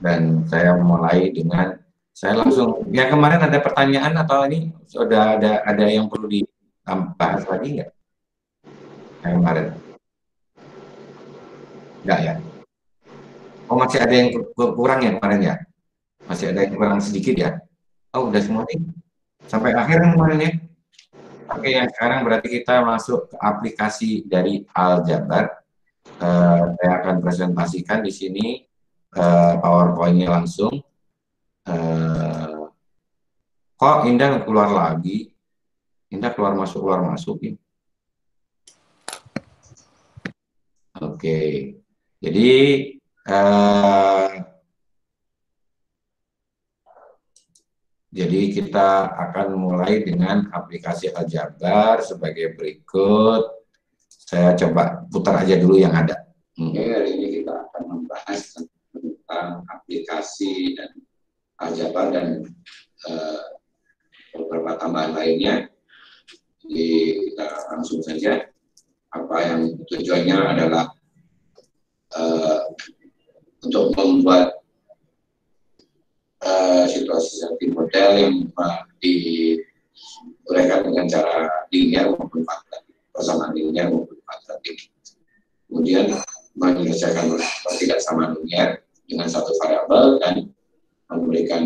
Dan saya mulai dengan, saya langsung, ya kemarin ada pertanyaan atau ini sudah ada yang perlu dibahas lagi nggak? Yang kemarin? Nggak ya? Oh masih ada yang kurang ya kemarin ya? Masih ada yang kurang sedikit ya? Oh udah semua nih? Sampai akhir kan kemarin ya? Oke ya, sekarang berarti kita masuk ke aplikasi dari Aljabar. Saya akan presentasikan di sini PowerPoint-nya langsung. Kok Indah keluar lagi? Indah keluar masuk ini. Oke, jadi eh, kita akan mulai dengan aplikasi Aljabar sebagai berikut. Saya coba putar aja dulu yang ada. Oke, hari ini kita akan membahas tentang aplikasi dan Aljabar dan beberapa tambahan lainnya. Jadi kita langsung saja. Apa yang tujuannya adalah untuk membuat situasi seperti model yang diuraikan dengan cara linear maupun kuadratik, persamaan linear maupun kuadratik. Kemudian menyelesaikan ketidaksamaan linear dengan satu variabel dan memberikan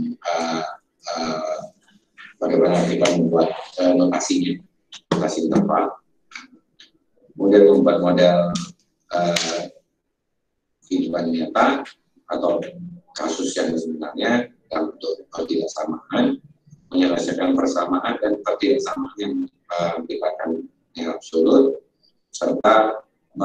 bagaimana kita membuat notasi interval. Kemudian membuat model kehidupan nyata atau kasus yang sebenarnya dalam bentuk ketidaksamaan, menyelesaikan persamaan dan ketidaksamaan yang melibatkan yang absolut, serta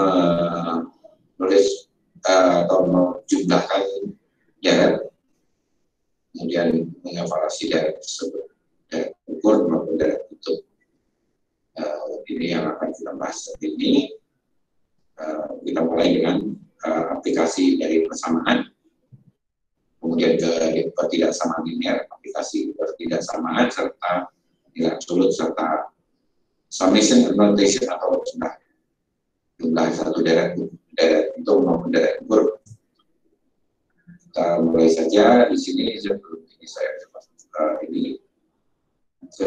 menulis atau menjumlahkan deret, kemudian mengevaluasi deret tersebut, deret ukur maupun deret bentuk. Ini yang akan kita bahas saat ini. Kita mulai dengan aplikasi dari persamaan, kemudian ke ketidaksamaan linear, aplikasi ketidaksamaan serta nilai absolut serta summation annotation atau jumlah satu deret bentuk maupun deret ukur. Kita mulai saja di sini. Sebelum ini saya ini ke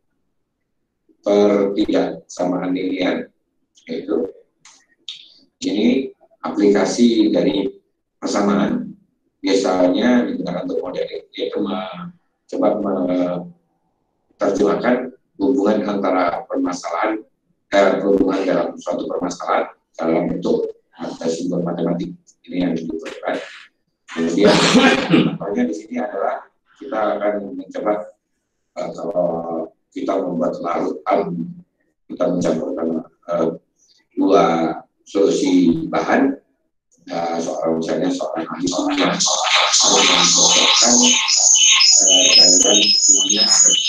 ketidaksamaan linear, yaitu ini aplikasi dari persamaan biasanya digunakan untuk modeling, yaitu coba menerjemahkan hubungan antara permasalahan hubungan dalam suatu permasalahan dalam bentuk simbol matematik. Ini yang dibutuhkan. Kemudian contohnya di sini adalah kita akan mencoba kalau kita membuat larutan, kita mencampurkan dua solusi bahan, misalnya seorang ahli kimia harus mengumpulkan cairan kimia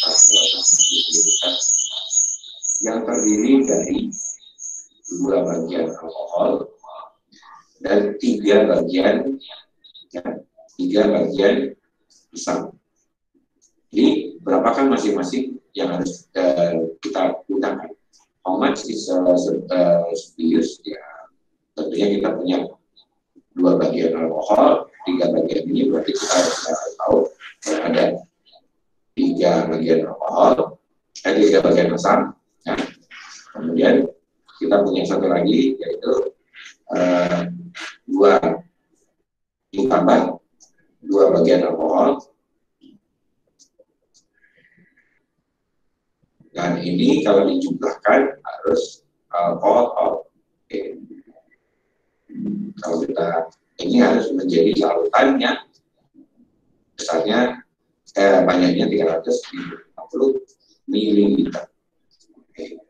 yang terdiri dari dua bagian alkohol dan tiga bagian asam. Jadi berapakah masing-masing yang harus kita gunakan? How much is used? Ya, tentunya kita punya dua bagian alkohol, tiga bagian ini berarti kita harus tahu ada tiga bagian alkohol, tiga bagian asam. Nah, kemudian kita punya satu lagi yaitu ditambah dua bagian alkohol. Dan ini kalau dijumlahkan harus alkohol. Oke. Kalau kita ini harus menjadi larutannya, besarnya banyaknya 350 ml. Oke.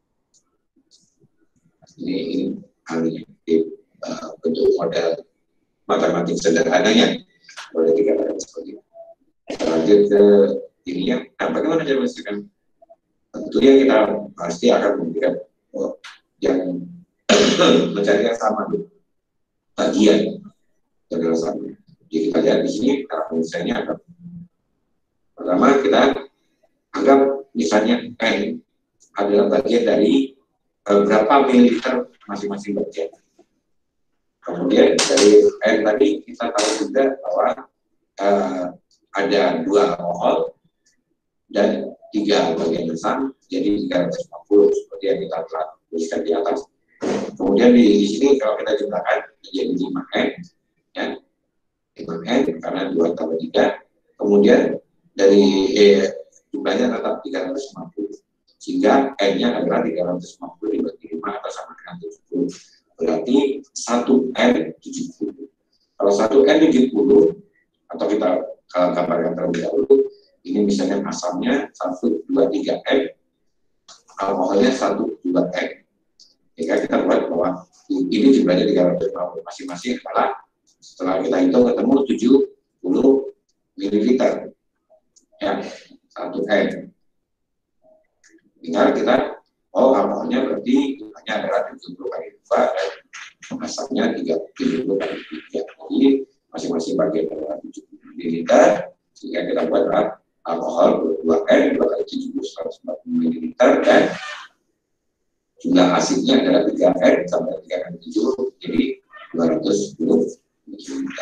Ini halnya bentuk model matematik sederhananya boleh dikatakan seperti itu. Lanjut ke ini ya. Nah, bagaimana cara menyelesaikan? Tentunya kita pasti akan memberikan yang mencari yang sama dulu, bagian adalah sama. Jadi kita lihat di sini cara penyelesaiannya ada. Pertama kita anggap misalnya N adalah bagian dari berapa mililiter masing-masing bagian. Kemudian dari N tadi kita tahu juga bahwa ada 2 alkohol dan 3 bagian besar, jadi 350 seperti yang kita telah tuliskan di atas. Kemudian di sini kalau kita jumlahkan menjadi 5N, ya, 5N karena 2 tambah 3. Kemudian dari jumlahnya tetap 350, sehingga N-nya adalah 350 dibagi 5 atau sama dengan 70. Berarti 1N 70. Kalau 1N 70, atau kita gambarkan terlebih dahulu, ini misalnya asamnya 1, 2, 3N, alkoholnya 1, 2N. Jika kita buat bahwa ini jumlahnya 350, masing-masing adalah setelah kita hitung ketemu 70 ml, ya, 1N. Tinggal kita, alkoholnya berarti jumlahnya adalah 70 kali 2 dan asamnya 70 kali 3. Jadi masing-masing bagian adalah 70 ml, sehingga kita buat adalah alkohol 2N 2 kali 70 140 ml, dan jumlah asidnya adalah 3N sampai 3 kali 7, jadi 210 ml.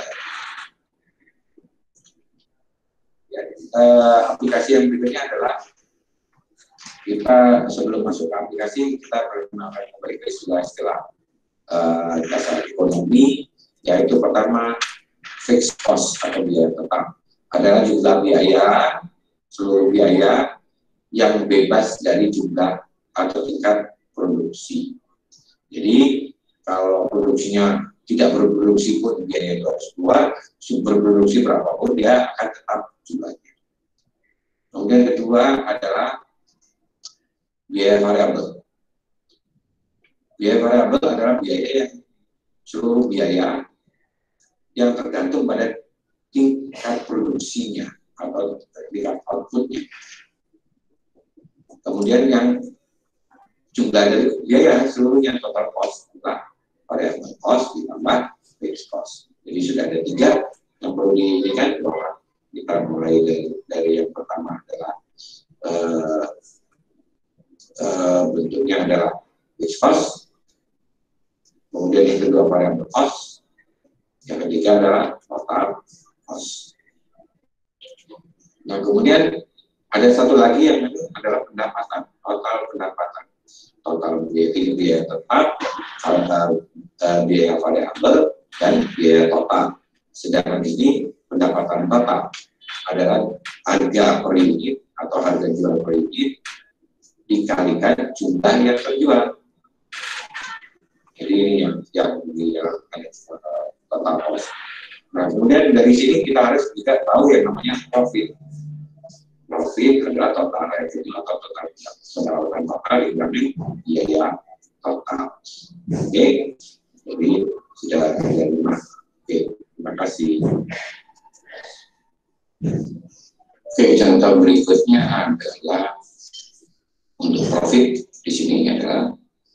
Ya, aplikasi yang berikutnya adalah kita sebelum masuk ke aplikasi kita perkenalkan kembali ke istilah dasar ekonomi, yaitu pertama fixed cost atau biaya tetap adalah jumlah biaya, seluruh biaya yang bebas dari jumlah atau tingkat produksi. Jadi kalau produksinya tidak berproduksi pun biaya itu harus keluar, berproduksi berapapun dia akan tetap jumlahnya. Kemudian kedua adalah biaya variabel. Biaya variabel adalah biaya yang seluruh biaya yang tergantung pada tingkat produksinya atau tingkat outputnya. Kemudian yang jumlah dari biaya seluruhnya total cost adalah variable cost ditambah fixed cost. Jadi sudah ada 3 yang perlu diingat bahwa kita mulai dari yang pertama adalah bentuknya adalah fixed cost, kemudian yang kedua variable cost, yang ketiga adalah total cost. Nah kemudian ada satu lagi yang adalah pendapatan, total pendapatan, total biaya tetap, total biaya variabel, dan biaya total. Sedangkan ini pendapatan total adalah harga per unit atau harga jual per unit dikalikan jumlah yang terjual. Jadi ini yang total cost. Nah kemudian dari sini kita harus juga tahu yang namanya profit. Profit adalah total revenue atau total pendapatan total dibanding biaya total. Oke, jadi sudah ada 5. Oke, terima kasih. Oke, contoh berikutnya adalah untuk profit di sini adalah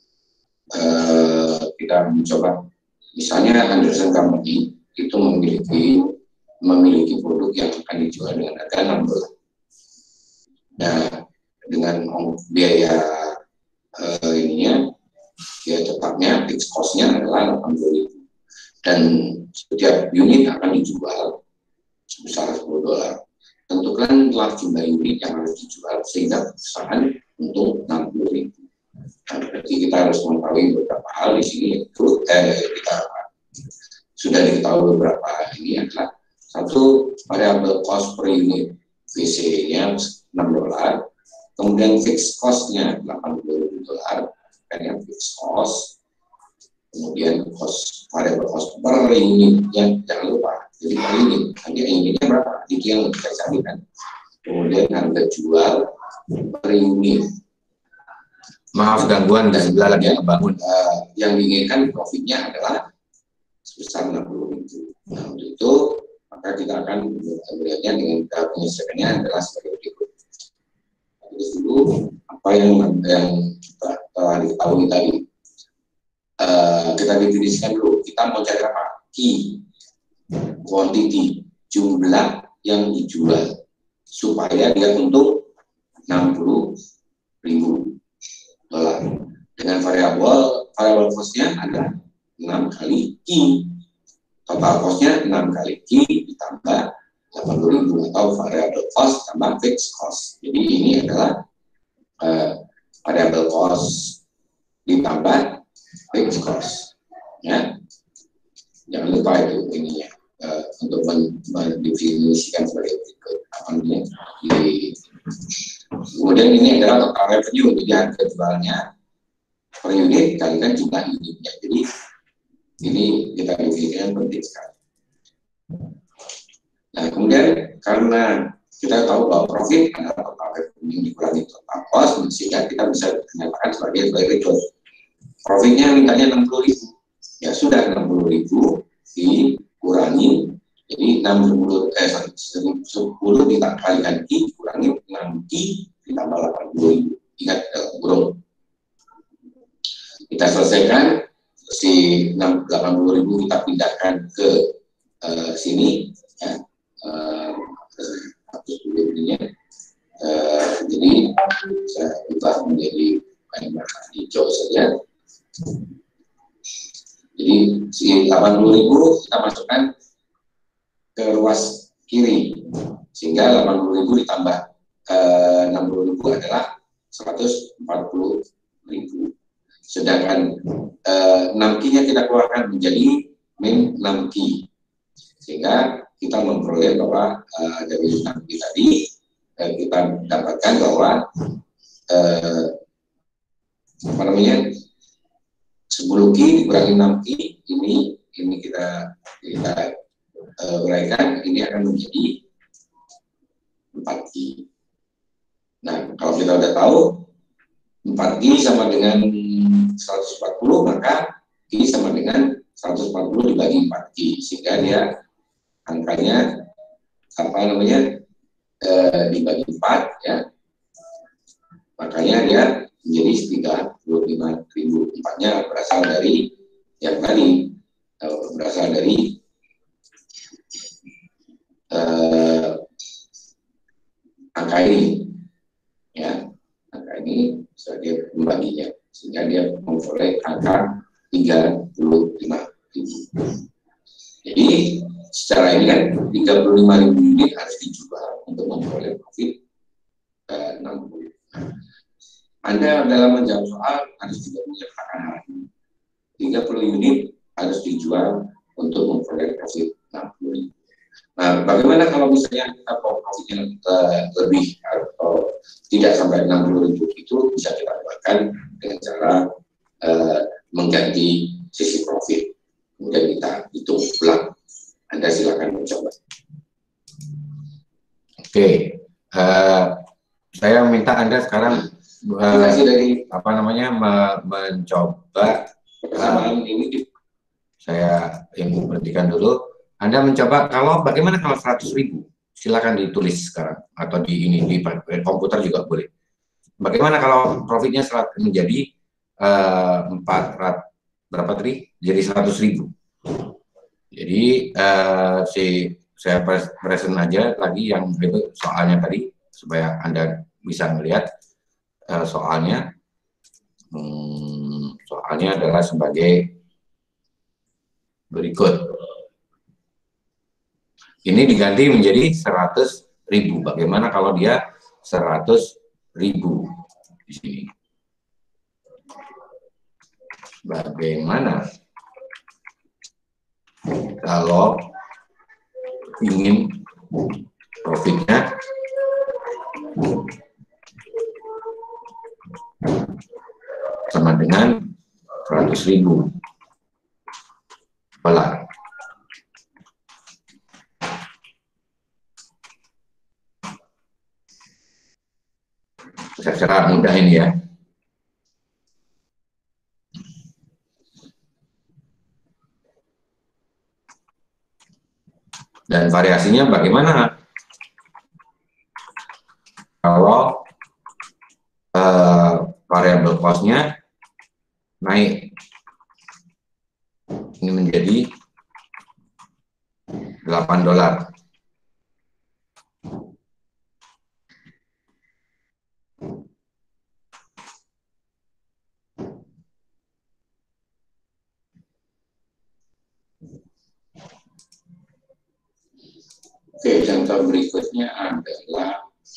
kita mencoba, misalnya Anderson Company itu memiliki produk yang akan dijual dengan harga 60. Nah, dengan biaya ininya, biaya tetapnya, fixed cost-nya adalah 80.000. Dan setiap unit akan dijual sebesar $10. Tentukan telah jumlah unit yang harus dijual sehingga perusahaan untuk 60.000. Nah, berarti kita harus mengetahui beberapa hal di sini, yaitu kita sudah diketahui beberapa ini adalah satu, variable cost per unit VC-nya $6, kemudian fixed cost-nya $80.000 kan yang fixed cost, kemudian cost variable cost per unitnya jangan lupa, jadi per unit harga unitnya berapa, itu yang kita carikan. Kemudian harga jual per unit, maaf gangguan dan juga lagi bangun, yang diinginkan profitnya adalah sebesar 60.000. Nah untuk itu maka kita akan melihatnya dengan penyelesaiannya adalah sebagai berikut. Terus dulu apa yang kita telah diketahui tadi, kita definisikan dulu. Kita mau cari apa? Key quantity, jumlah yang dijual supaya dia untung $60.000. Dengan variabel cost-nya ada 6 kali Q. Total cost-nya 6 kali Q ditambah 80.000 atau variable cost tambah fixed cost. Jadi ini adalah variable cost ditambah fixed cost. Ya, jangan lupa itu ininya untuk mendefinisikan sebagai berikut. Apa namanya? Kemudian ini adalah total revenue, jadi harga jualnya per unit kalikan jumlah unitnya. Jadi ini kita definisikan penting sekali. Nah, kemudian karena kita tahu bahwa profit adalah total revenue dikurangi total cost, sehingga kita bisa menyatakan sebagai berikut. Profitnya mintanya 60.000, ya sudah 60.000 dikurangi, jadi 10 dikalikan Q dikurangi 6 Q ditambah 80.000. Ingat bro, kita selesaikan si 80.000 kita pindahkan ke sini ya, jadi saya ubah menjadi warna hijau saja. Jadi si 80.000 kita masukkan ke ruas kiri, sehingga 80.000 ditambah 60.000 adalah 140.000. Sedangkan 6 Q-nya kita keluarkan menjadi min 6 Q, sehingga kita memperoleh bahwa dari 6 Q tadi kita dapatkan bahwa apa namanya, 10 Q dikurangi 6 Q ini kita uraikan, ini akan menjadi 4 Q. Nah, kalau kita udah tahu 4 Q sama dengan 140, maka Q sama dengan 140 dibagi 4 Q, sehingga dia angkanya apa namanya dibagi 4 ya, makanya dia menjadi 35.000. 4-nya berasal dari yang tadi, berasal dari angka ini ya, angka ini sebagai pembaginya, sehingga dia memperoleh angka 35.000. Jadi secara ini kan 35.000 unit harus dijual untuk memperoleh profit 60. Anda dalam menjawab soal harus juga menyertakan hal ini. 30 unit harus dijual untuk memperoleh profit 60.000. Nah, bagaimana kalau misalnya kita profitnya lebih atau tidak sampai 60.000, itu bisa kita lakukan dengan cara mengganti sisi profit. Kemudian kita hitung ulang. Anda silakan mencoba. Oke, saya minta Anda sekarang apa namanya mencoba ini. Saya yang berhentikan dulu. Anda mencoba bagaimana kalau 100.000? Silakan ditulis sekarang atau di komputer juga boleh. Bagaimana kalau profitnya menjadi 400 berapa tadi? Jadi 100.000. Jadi saya present aja lagi yang itu soalnya tadi supaya Anda bisa melihat soalnya. Soalnya adalah sebagai berikut. Ini diganti menjadi 100.000. Bagaimana kalau dia 100.000 di sini? Bagaimana kalau ingin profitnya sama dengan 100.000 pelan. Secara mudah ini ya. Dan variasinya bagaimana kalau variable cost-nya naik, ini menjadi $8. Oke, contoh berikutnya adalah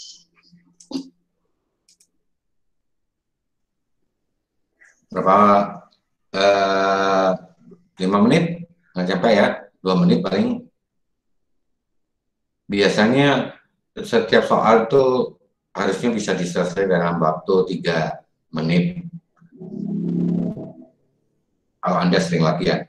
berapa 5 menit nggak sampai ya, 2 menit paling. Biasanya setiap soal tuh harusnya bisa diselesaikan dalam waktu 3 menit kalau Anda sering latihan.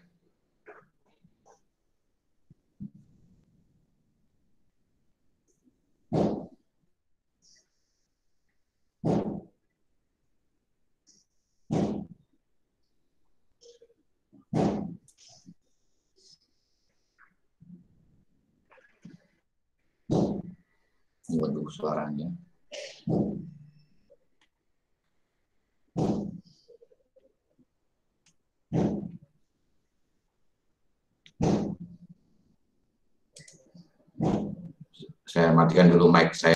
Waduh, suaranya. Saya matikan dulu mic saya.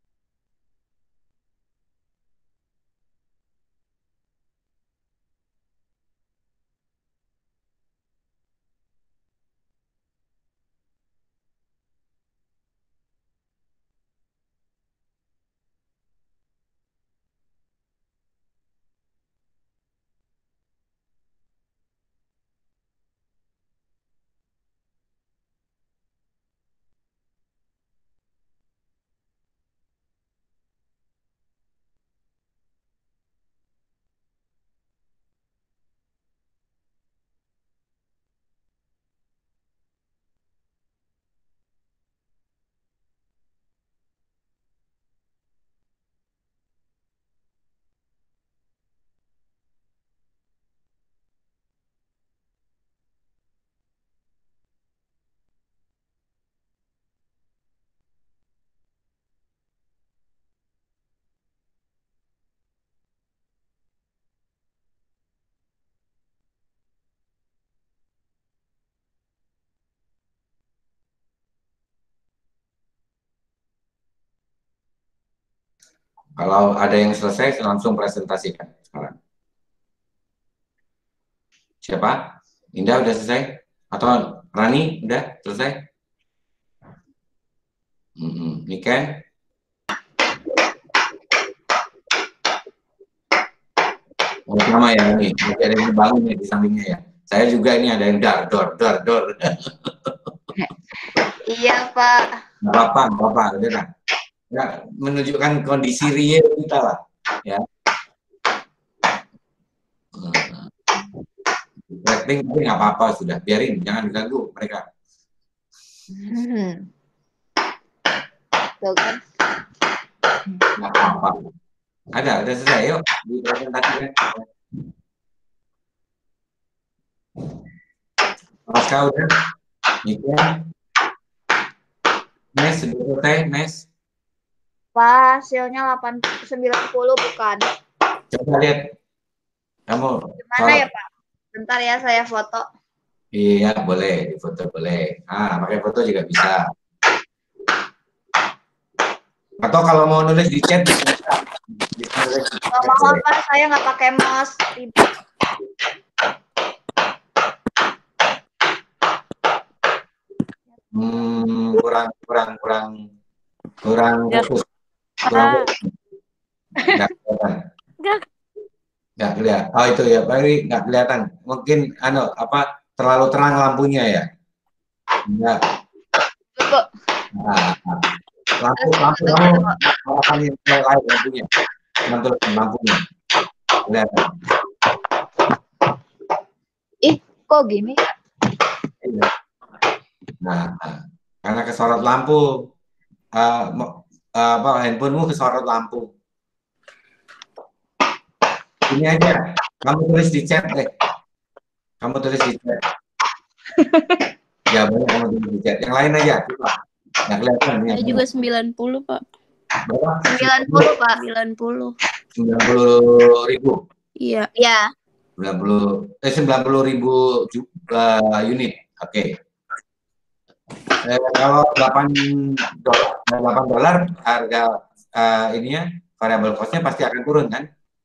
Kalau ada yang selesai, langsung presentasikan sekarang. Siapa? Indah udah selesai? Atau Rani udah selesai? Niken? Oh, sama ya nih, ada yang bangun ya di sampingnya ya. Saya juga ini ada yang dor. Iya, Pak. Nggak apa-apa, udah lah. Ya, menunjukkan kondisi real kita lah, ya. Rating tapi nggak apa-apa, sudah biarin, jangan ganggu mereka. Tuh kan. Nggak apa-apa. Udah selesai, yuk dipresentasikan. Pasca udah, Niken, Nes, sudah selesai, Nes. Pak, hasilnya 90 bukan. Coba lihat, kamu. Gimana ya, Pak? Bentar ya, saya foto. Iya, boleh, difoto boleh. Pakai foto juga bisa. Atau kalau mau nulis di chat, bisa. Mohon, Pak, saya nggak pakai mouse. Kurang fokus. Nggak kelihatan. Oh itu ya, Bari nggak kelihatan. Mungkin terlalu terang lampunya ya. Enggak. Lampu kamu apa nih light lampunya? Mantul lampunya. Kelihatan. Kok gini? Nah, karena kesorot lampu, handphonemu kesorot lampu. Ini aja, kamu tulis di chat deh. Kamu tulis di chat. Ya boleh kamu tulis di chat. Yang lain aja, coba. Nggak kelihatan. Saya juga 90, Pak. Berapa? 90, Pak. 90. 90.000. Iya. Iya. 90.000 unit. Oke. Kalau $8 harga ininya variable cost-nya pasti akan turun kan?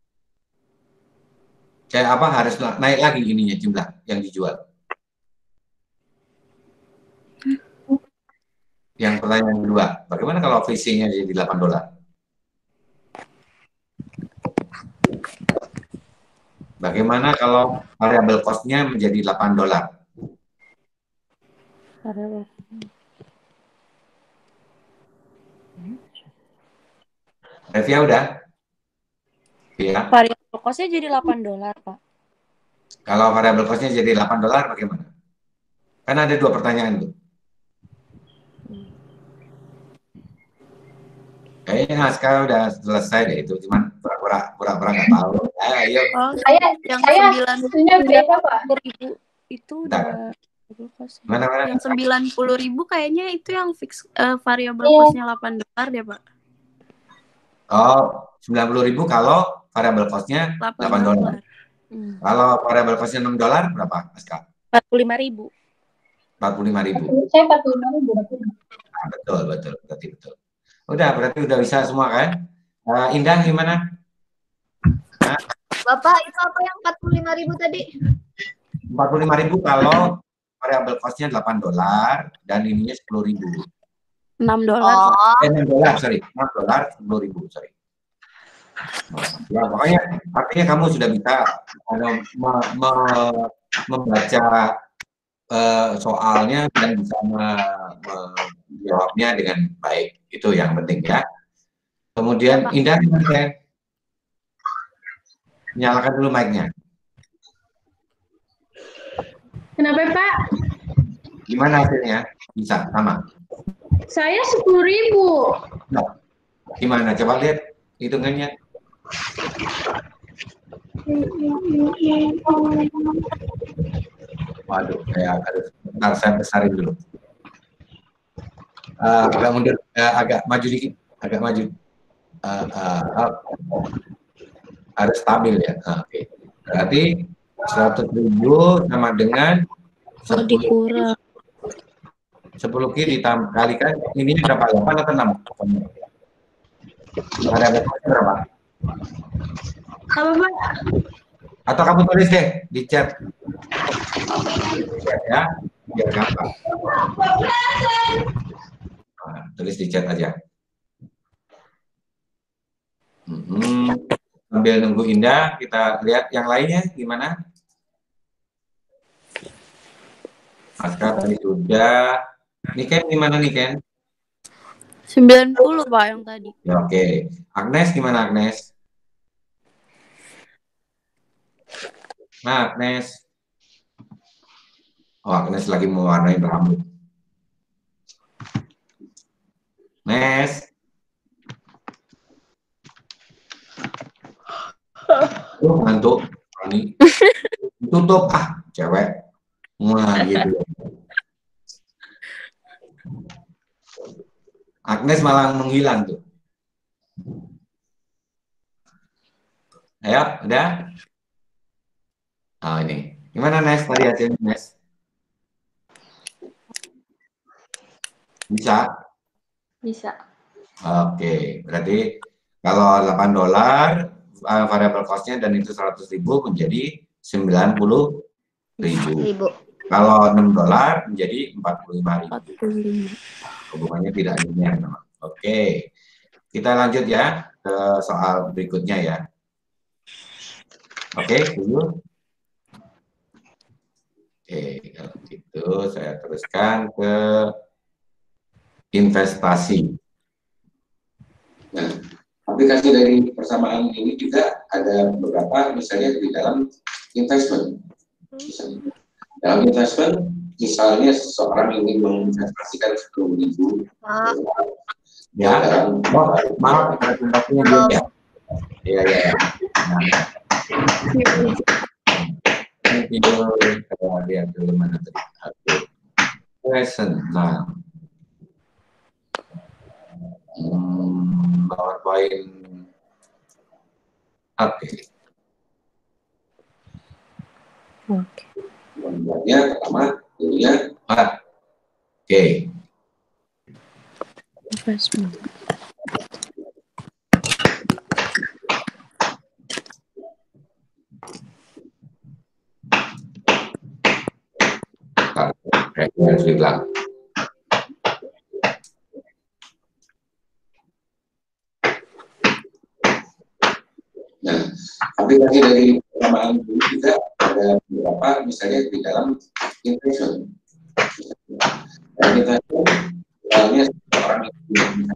Harus naik lagi ininya jumlah yang dijual. Yang pertanyaan kedua, bagaimana kalau VC-nya jadi 8 dolar? Bagaimana kalau variable cost-nya menjadi 8 dolar? Revia udah? Iya. Variable cost-nya jadi 8 dolar, Pak. Kalau variable cost-nya jadi 8 dolar bagaimana? Kan ada dua pertanyaan tuh. Kayaknya sekarang udah selesai deh itu, cuman pura-pura nggak tahu. Ayo. Oh, yang Saya hasilnya berapa, Pak? 90.000 itu Bentar. udah variable cost. Mana? Yang 90.000 kayaknya itu yang fix variable cost-nya 8 dolar deh, Pak. Oh, 90.000 kalau variable cost-nya 8 dolar. Kalau variable cost-nya 6 dolar berapa, Aska? 45.000. 45.000. Saya 45.000. Nah, betul, berarti betul. Udah, berarti udah bisa semua kan? Indah gimana? Bapak, itu apa yang 45.000 tadi? 45.000 kalau variable cost-nya 8 dolar dan ininya 10.000. 6 dolar. Oh, 6 dolar, sorry. 6 dolar, 10.000, sorry. Ya, pokoknya artinya kamu sudah bisa membaca soalnya dan bisa menjawabnya dengan baik. Itu yang penting ya. Kemudian Indah gimana? Nyalakan dulu mic-nya. kenapa, Pak? Gimana hasilnya? Bisa sama? Saya 10.000. Nah, gimana? Coba lihat hitungannya. Waduh, bentar, saya besarin dulu. Agak mundur, agak maju dikit, agak maju. Harus stabil ya. Oke. Berarti 100.000 sama dengan 10 dikurang. 10Q dikalikan, ini berapa? 8 atau 6? Ada berapa? Apa, Pak? Atau kamu tulis deh di chat. Ya, biar gampang. Nah, tulis di chat aja. Sambil nunggu Indah, kita lihat yang lainnya gimana. Aska tadi sudah. Niken gimana Niken? 90 Pak yang tadi. Ya, oke. Agnes gimana Agnes? Nah, Agnes. Oh, Agnes lagi mewarnai rambut. Nes. Ngantuk. Ini tutup cewek. Wah, gitu. Agnes malah menghilang tuh. Ayo, udah? Oh, ini. Gimana Nes tadi hasilnya Nes? Bisa? Bisa. Oke, berarti kalau 8 dolar variable cost-nya dan itu 100.000 menjadi 90.000. Kalau 6 dolar menjadi 45.000. Hubungannya tidak linear. Oke, kita lanjut ya ke soal berikutnya ya. Oke, dulu. Oke, kalau gitu saya teruskan ke investasi. Nah, aplikasi dari persamaan ini juga ada beberapa, misalnya di dalam investment. Dalam investment, misalnya seseorang ingin menginvestasikan 10.000 ya dalam maaf presentasinya belum ya. Iya. Nah, lihat dulu mana tadi. Present. Nah, PowerPoint. Oke. Membuatnya pertama dulunya oke. Investment. Harus dibilang. aplikasi dari persamaan dulu juga ada beberapa, misalnya di dalam investment. Dan investment misalnya seorang yang bisa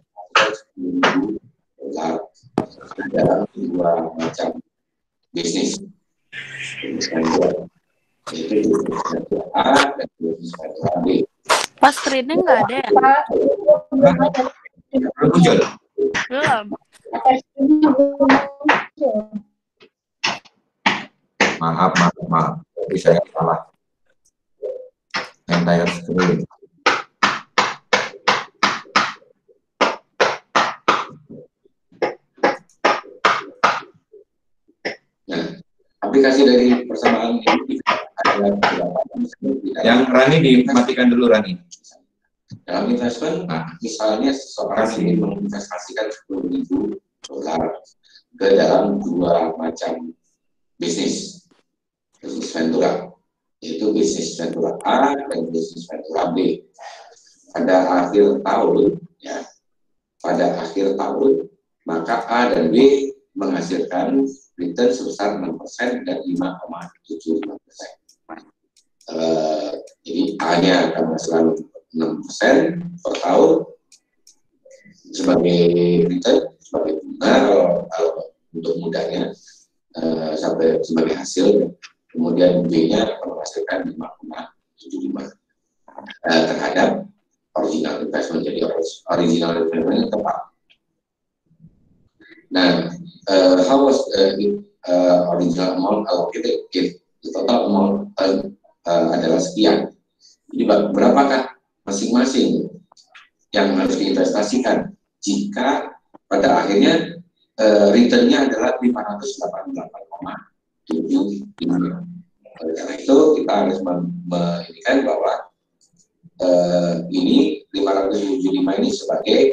$10.000 dalam dua macam bisnis. Itu bisnis A dan bisnis B. Pas screen-nya nggak ada ya? Belum muncul. Belum. Maaf. Tapi saya salah. Entire screen. Nah, aplikasi dari persamaan ini ada beberapa. Yang Rani dimatikan dulu, Rani. Dalam investment, misalnya seseorang ingin menginvestasikan $10.000 ke dalam dua macam bisnis ventura, yaitu bisnis ventura A dan bisnis ventura B. Pada akhir tahun, maka A dan B menghasilkan return sebesar 6% dan 5,75%. Jadi A-nya akan menghasilkan 6% per tahun sebagai return, sebagai bunga kalau untuk mudahnya, sampai sebagai hasil. Kemudian B-nya menghasilkan 5,75 terhadap original investment. Jadi original investment tepat. Nah, how was original amount allocated if the total amount adalah sekian? Jadi berapakah masing-masing yang harus diinvestasikan jika pada akhirnya return-nya adalah 588,75. Karena itu kita harus menginginkan bahwa ini 575 ini sebagai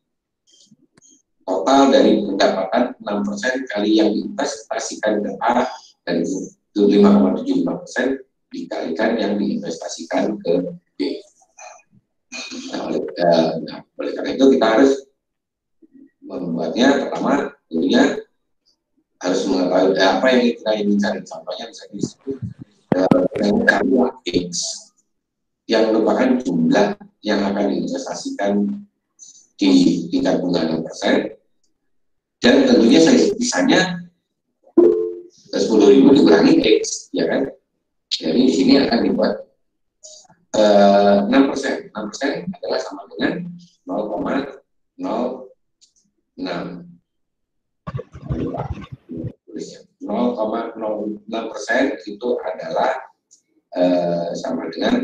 total dari pendapatan 6% kali yang diinvestasikan ke A, dan itu 5,75% dikalikan yang diinvestasikan ke B. Oleh karena itu kita harus membuatnya, pertama tentunya harus mengetahui apa yang kita ingin cari. Contohnya misalnya disebut X yang merupakan jumlah yang akan diinvestasikan di tingkat bunga 6%, dan tentunya sisanya 10.000 dikurangi X, ya kan? Jadi di sini akan dibuat 6%. 6% adalah sama dengan 0,06. 0,06% itu adalah sama dengan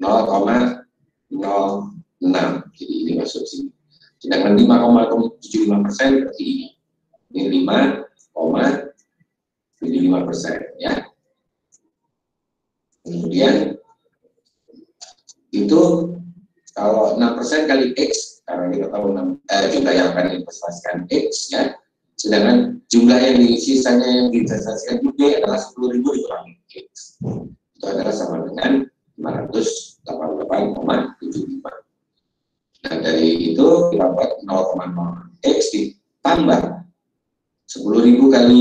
0,06. Jadi ini masuk sini. Sedangkan 5,75% berarti ini. Ini 5,75%, ya. Kemudian itu kalau 6% kali X, karena kita tahu jumlah yang akan diinvestasikan X, ya. Sedangkan jumlah yang sisanya yang diinvestasikan juga adalah 10.000 dikurangi X. Itu adalah sama dengan 588,75. Nah, dari itu kita buat 0,0 X ditambah 10.000 kali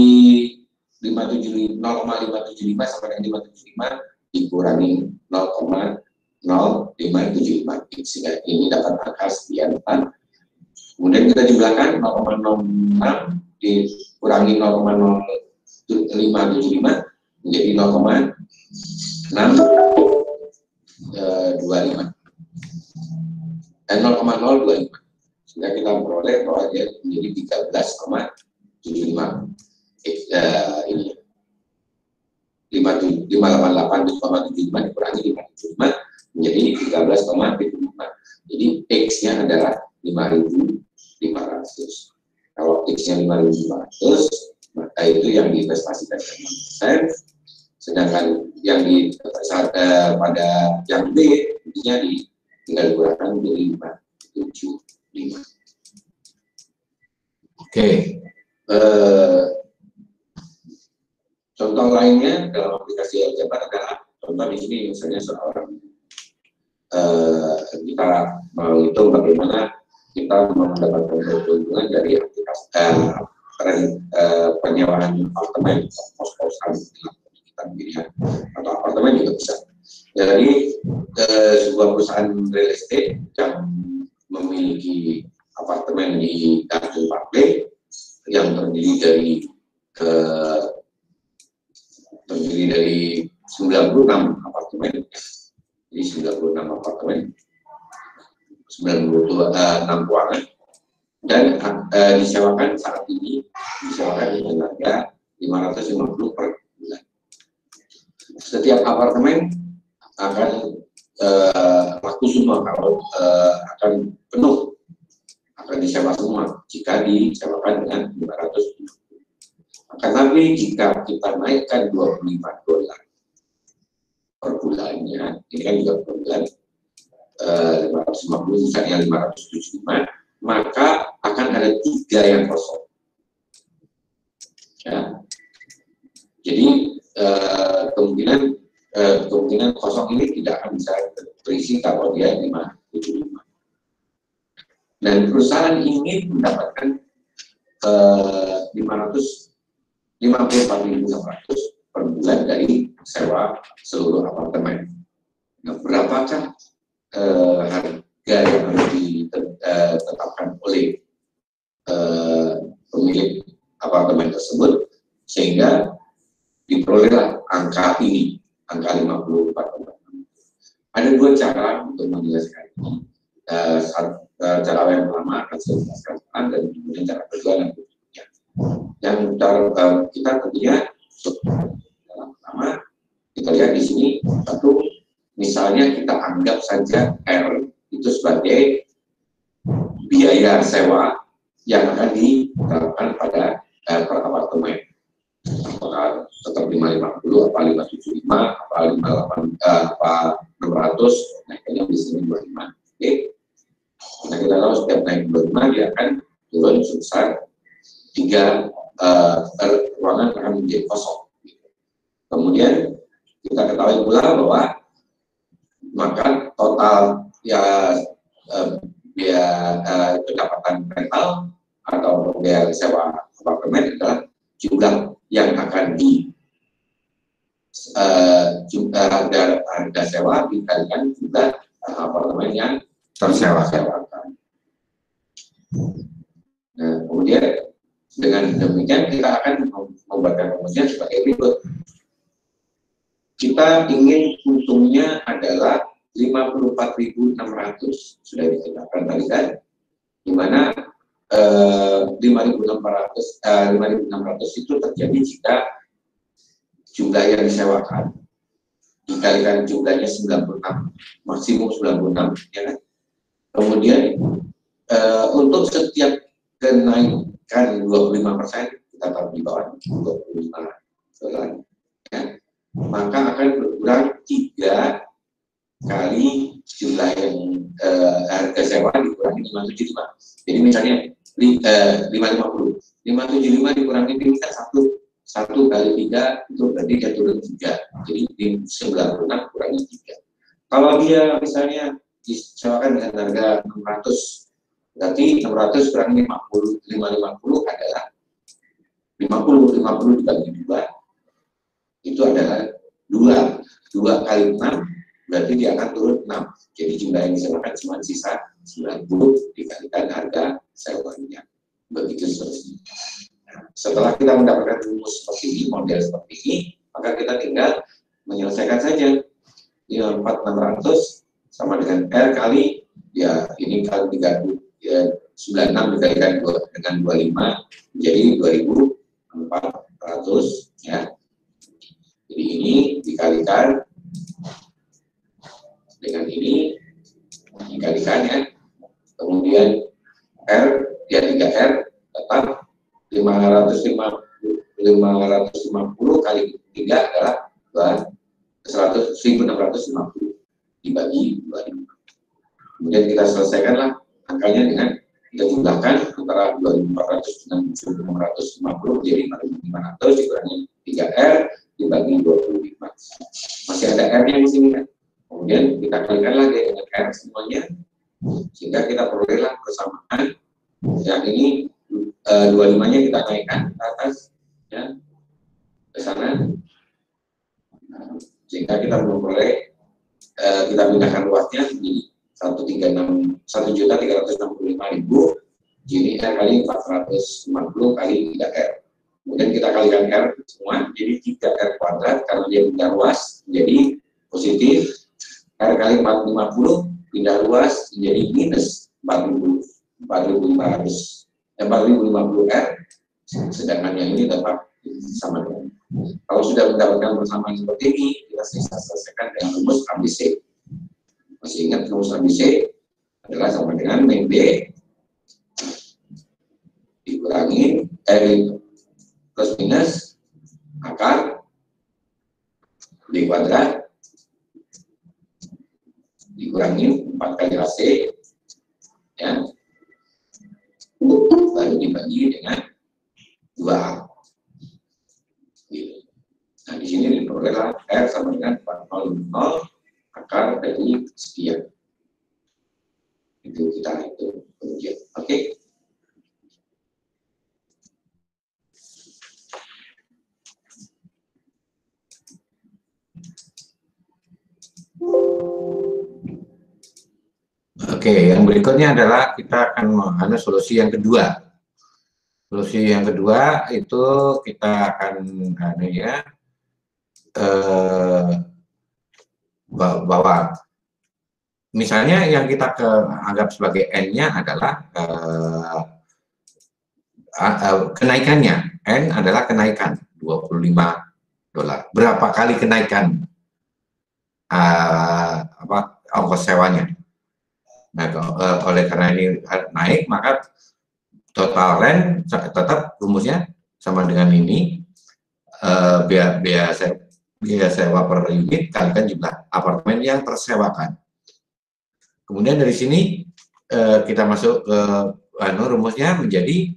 0,575 sama dengan 575 dikurangi 0,0575 X, sehingga ini dapat angka sekian. Kemudian kita jumlahkan 0,06 dikurangi 0,0575 menjadi 0,625 dan 0,025, sehingga kita memperoleh bahwa dia menjadi 13,75. Ini 588,75 dikurangi 575 menjadi 13,75. Jadi X-nya adalah 5.500. Kalau X-nya 5.500, maka itu yang diinvestasikan 6%, sedangkan yang pada yang B intinya tinggal digunakan menjadi 575. Oke. Contoh lainnya dalam aplikasi aljabar adalah contoh di sini misalnya seorang kita menghitung bagaimana kita mendapatkan keuntungan dari aplikasi penyewaan apartemen, kos-kosan, pilihan atau apartemen juga bisa. Jadi sebuah perusahaan real estate yang memiliki apartemen di Tanjung Pakle yang terdiri dari 96 apartemen, jadi 96 apartemen, 6 ruangan, dan disewakan saat ini dengan harga 550 per bulan. Setiap apartemen akan laku semua kalau akan penuh, akan disewa semua jika disewakan dengan 550. Tetapi jika kita naikkan 25 dolar per bulannya, ini kan juga per bulan 550 misalnya 575, maka akan ada 3 yang kosong. Ya. Jadi kemungkinan kosong ini tidak akan bisa terisi kalau dia 575. Dan perusahaan ingin mendapatkan 54.600 per bulan dari sewa seluruh apartemen. Nah, berapakah harga yang harus ditetapkan oleh pemilik apartemen tersebut sehingga diperolehlah angka ini, angka 54. Ada 2 cara untuk menjelaskan ini. Cara yang pertama akan saya jelaskan dan kemudian cara kedua yang berikutnya. Yang kita tentunya yang pertama kita lihat di sini satu, misalnya kita anggap saja R itu sebagai biaya sewa yang akan diterapkan pada per apartemen. Apakah tetap 550, apa 575, apa 58, apa 600, naiknya di sini 25. Oke. Karena kita tahu setiap naik 25 dia akan turun sebesar 3 ruangan akan menjadi kosong. Kemudian kita ketahui pula bahwa maka total biaya pendapatan rental atau biaya sewa apartemen adalah jumlah yang akan harga sewa dikalikan jumlah apartemen yang tersewakan. Nah, kemudian dengan demikian kita akan membuatkan rumusnya sebagai berikut. Kita ingin untungnya adalah 54.600, sudah ditetapkan tadi kan, di mana 5.600 itu terjadi jika jumlah yang disewakan dikalikan jumlahnya 96, maksimum 96, ya kan? Kemudian untuk setiap kenaikan 25%, kita tahu di bawah 25 dolar, ya, maka akan berkurang 3 kali jumlah yang harga sewa dikurangi 575. Jadi misalnya 550, 575 dikurangi ini kan 1 kali 3 itu berarti dia turun 3. Jadi di 96 kurangi 3. Kalau dia misalnya disewakan dengan harga 600, berarti 600 kurangi 550 adalah 50 dibagi 2 itu adalah 2 kali 6 berarti dia akan turun 6. Jadi jumlah yang disewakan cuma sisa 90 dikalikan harga sewanya. Begitu seterusnya. Nah, setelah kita mendapatkan rumus seperti ini, model seperti ini, maka kita tinggal menyelesaikan saja. 54.600 sama dengan R kali, ya ini kali 96 dikalikan dengan 25 menjadi 2.400, ya. Jadi ini dikalikan dengan ini dikalikan, ya. Kemudian R, ya 3R tetap 550 kali 3 adalah 100.650 dibagi 25. Kemudian kita selesaikanlah angkanya dengan kita jumlahkan antara 2.400 dengan 1.650 jadi 5.500 dikurangi 3R dibagi 25. Masih ada R-nya di sini kan. Kemudian kita kalikan lagi dengan R semuanya sehingga kita perolehlah persamaan yang ini 25-nya kita naikkan ke atas, ya, ke sana, sehingga kita memperoleh kita pindahkan luasnya di 1.365.000 jadi R kali 450 kali 3R. Kemudian kita kalikan R semua, jadi 3R kuadrat karena dia pindah luas menjadi positif. R kali 450 pindah luas menjadi minus 4.050 R, sedangkan yang ini dapat sama dengan. Kalau sudah mendapatkan persamaan seperti ini, kita bisa selesaikan dengan rumus ABC. Masih ingat rumus ABC adalah sama dengan min B dikurangi plus minus akar B kuadrat dikurangi 4 kali AC, ya, lalu dibagi dengan 2A. Nah, di sini diperolehlah R sama dengan 400 akar dari sekian. Itu kita hitung kemudian. Oke. Oke, yang berikutnya adalah kita akan mengambil solusi yang kedua. Solusi yang kedua itu kita akan bahwa misalnya yang kita anggap sebagai N-nya adalah kenaikannya. N adalah kenaikan $25. Berapa kali kenaikan ongkos sewanya? Nah, oleh karena ini naik, maka total rent tetap rumusnya sama dengan ini, biaya sewa per unit kalikan jumlah apartemen yang tersewakan. Kemudian dari sini kita masuk ke rumusnya menjadi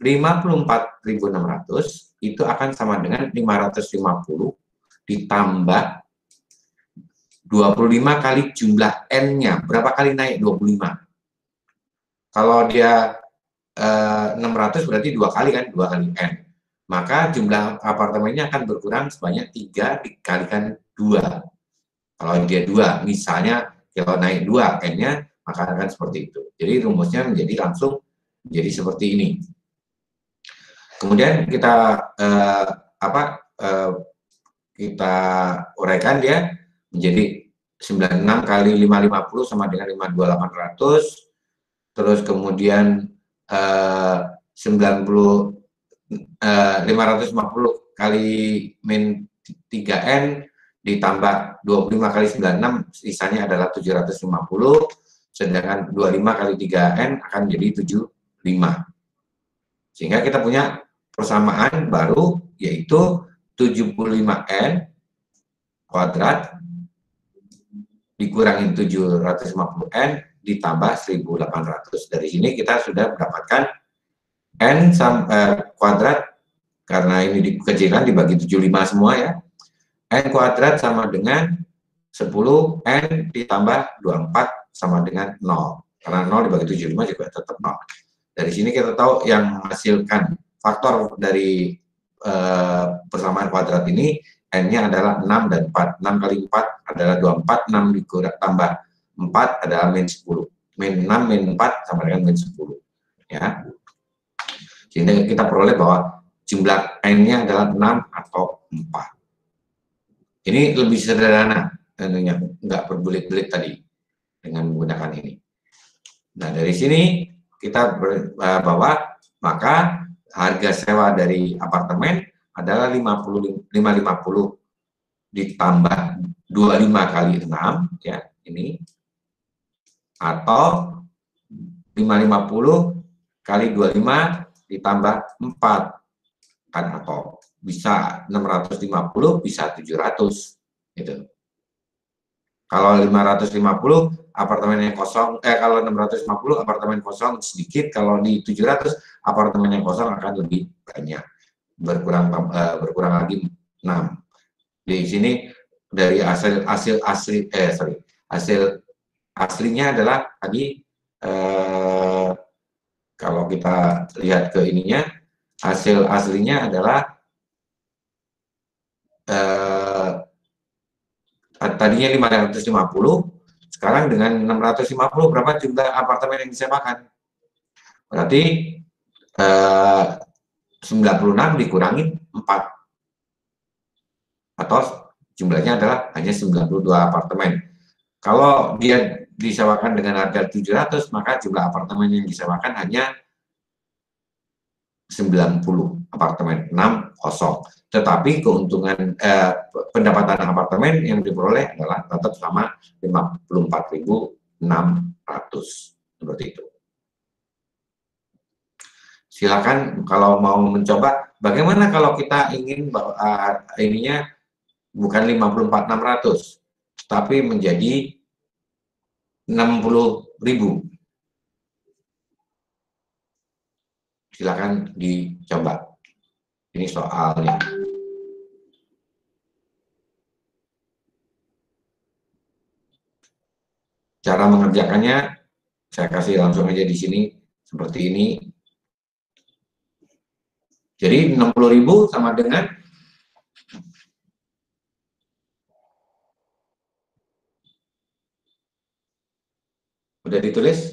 54.600 itu akan sama dengan 550 ditambah 25 kali jumlah N-nya. Berapa kali naik 25? Kalau dia 600 berarti 2 kali kan, 2 kali N. Maka jumlah apartemennya akan berkurang sebanyak 3 dikalikan 2. Kalau dia 2, misalnya kalau naik 2 N-nya, maka akan seperti itu. Jadi rumusnya menjadi langsung menjadi seperti ini. Kemudian kita kita uraikan dia menjadi 96 kali 550 sama dengan 52.800. Terus kemudian 550 kali min 3N ditambah 25 kali 96 sisanya adalah 750, sedangkan 25 kali 3N akan menjadi 75. Sehingga kita punya persamaan baru yaitu 75N kuadrat dikurangi 750N ditambah 1.800. Dari sini kita sudah mendapatkan N kuadrat, karena ini dikecilkan dibagi 75 semua ya. N kuadrat sama dengan 10, N ditambah 24 sama dengan 0. Karena 0 dibagi 75 juga tetap 0. Dari sini kita tahu yang menghasilkan faktor dari persamaan kuadrat ini, N-nya adalah 6 dan 4. 6 kali 4 adalah 24, 6 dikurang tambah 4 adalah min 10. Min 6, min 4 sama dengan min 10. Ya. Sehingga kita peroleh bahwa jumlah N-nya adalah 6 atau 4. Ini lebih sederhana tentunya, nggak berbelit-belit tadi dengan menggunakan ini. Nah, dari sini kita bahwa maka harga sewa dari apartemen adalah 550 ditambah 25 kali 6 ya ini, atau 550 kali 25 ditambah 4 kan, atau bisa 650 bisa 700 gitu. Kalau 550 apartemen yang kosong, kalau 650 apartemen kosong sedikit, kalau di 700 apartemen yang kosong akan lebih banyak, berkurang lagi 6. Di sini dari hasil aslinya adalah tadi kalau kita lihat ke ininya, hasil aslinya adalah tadinya 550, sekarang dengan 650 berapa jumlah apartemen yang disewakan? Berarti 96 dikurangi 4, atau jumlahnya adalah hanya 92 apartemen. Kalau dia disewakan dengan harga 700, maka jumlah apartemen yang disewakan hanya 90 apartemen, 6 kosong. Tetapi keuntungan pendapatan apartemen yang diperoleh adalah tetap sama 54.600, seperti itu. Silakan kalau mau mencoba. Bagaimana kalau kita ingin ininya bukan 54.600, tapi menjadi 60.000. Silakan dicoba. Ini soalnya. Cara mengerjakannya saya kasih langsung aja di sini seperti ini. Jadi 60.000 sama dengan udah ditulis?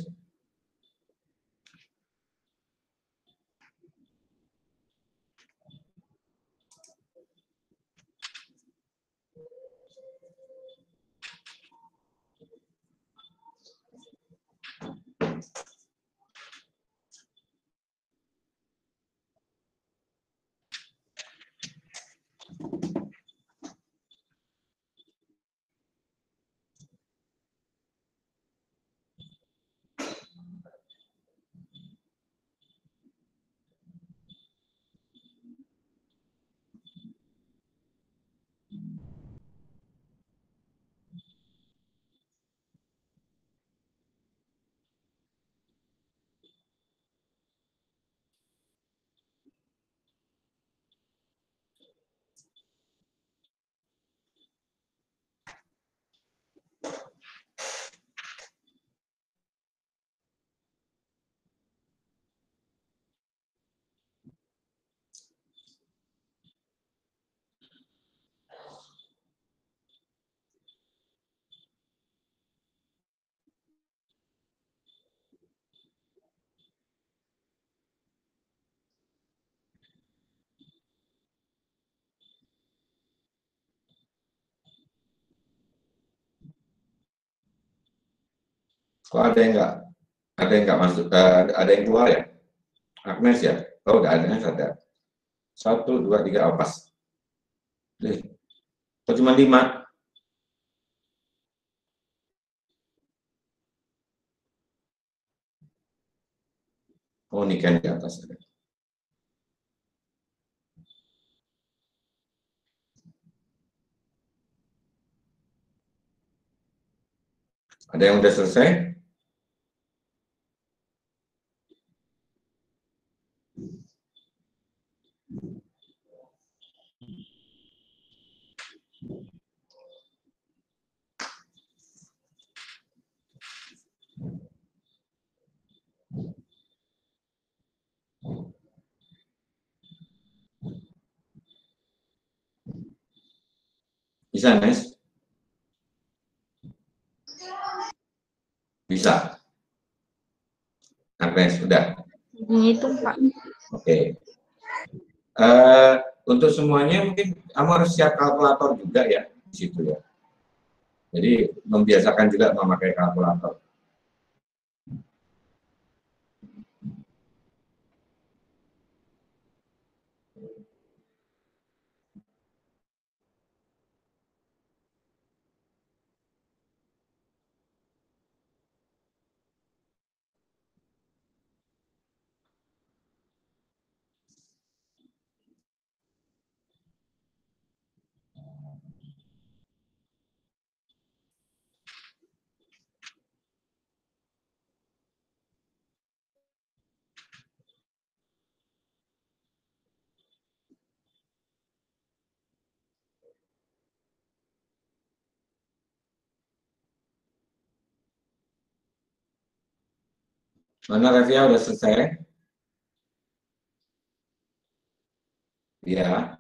Kok ada yang nggak masuk, ada yang keluar ya? Agnes ya? Oh, udah ada, ada. 1, 2, 3, oh, pas. Kok cuma 5? Oh, ini kan di atas ada. Ada yang udah selesai? Bisa, Nes? Bisa. Agnes, sudah. Itu Pak. Oke. Untuk semuanya mungkin kamu harus siap kalkulator juga ya di situ ya. Jadi membiasakan juga memakai kalkulator. Mana Revia udah selesai? Ya.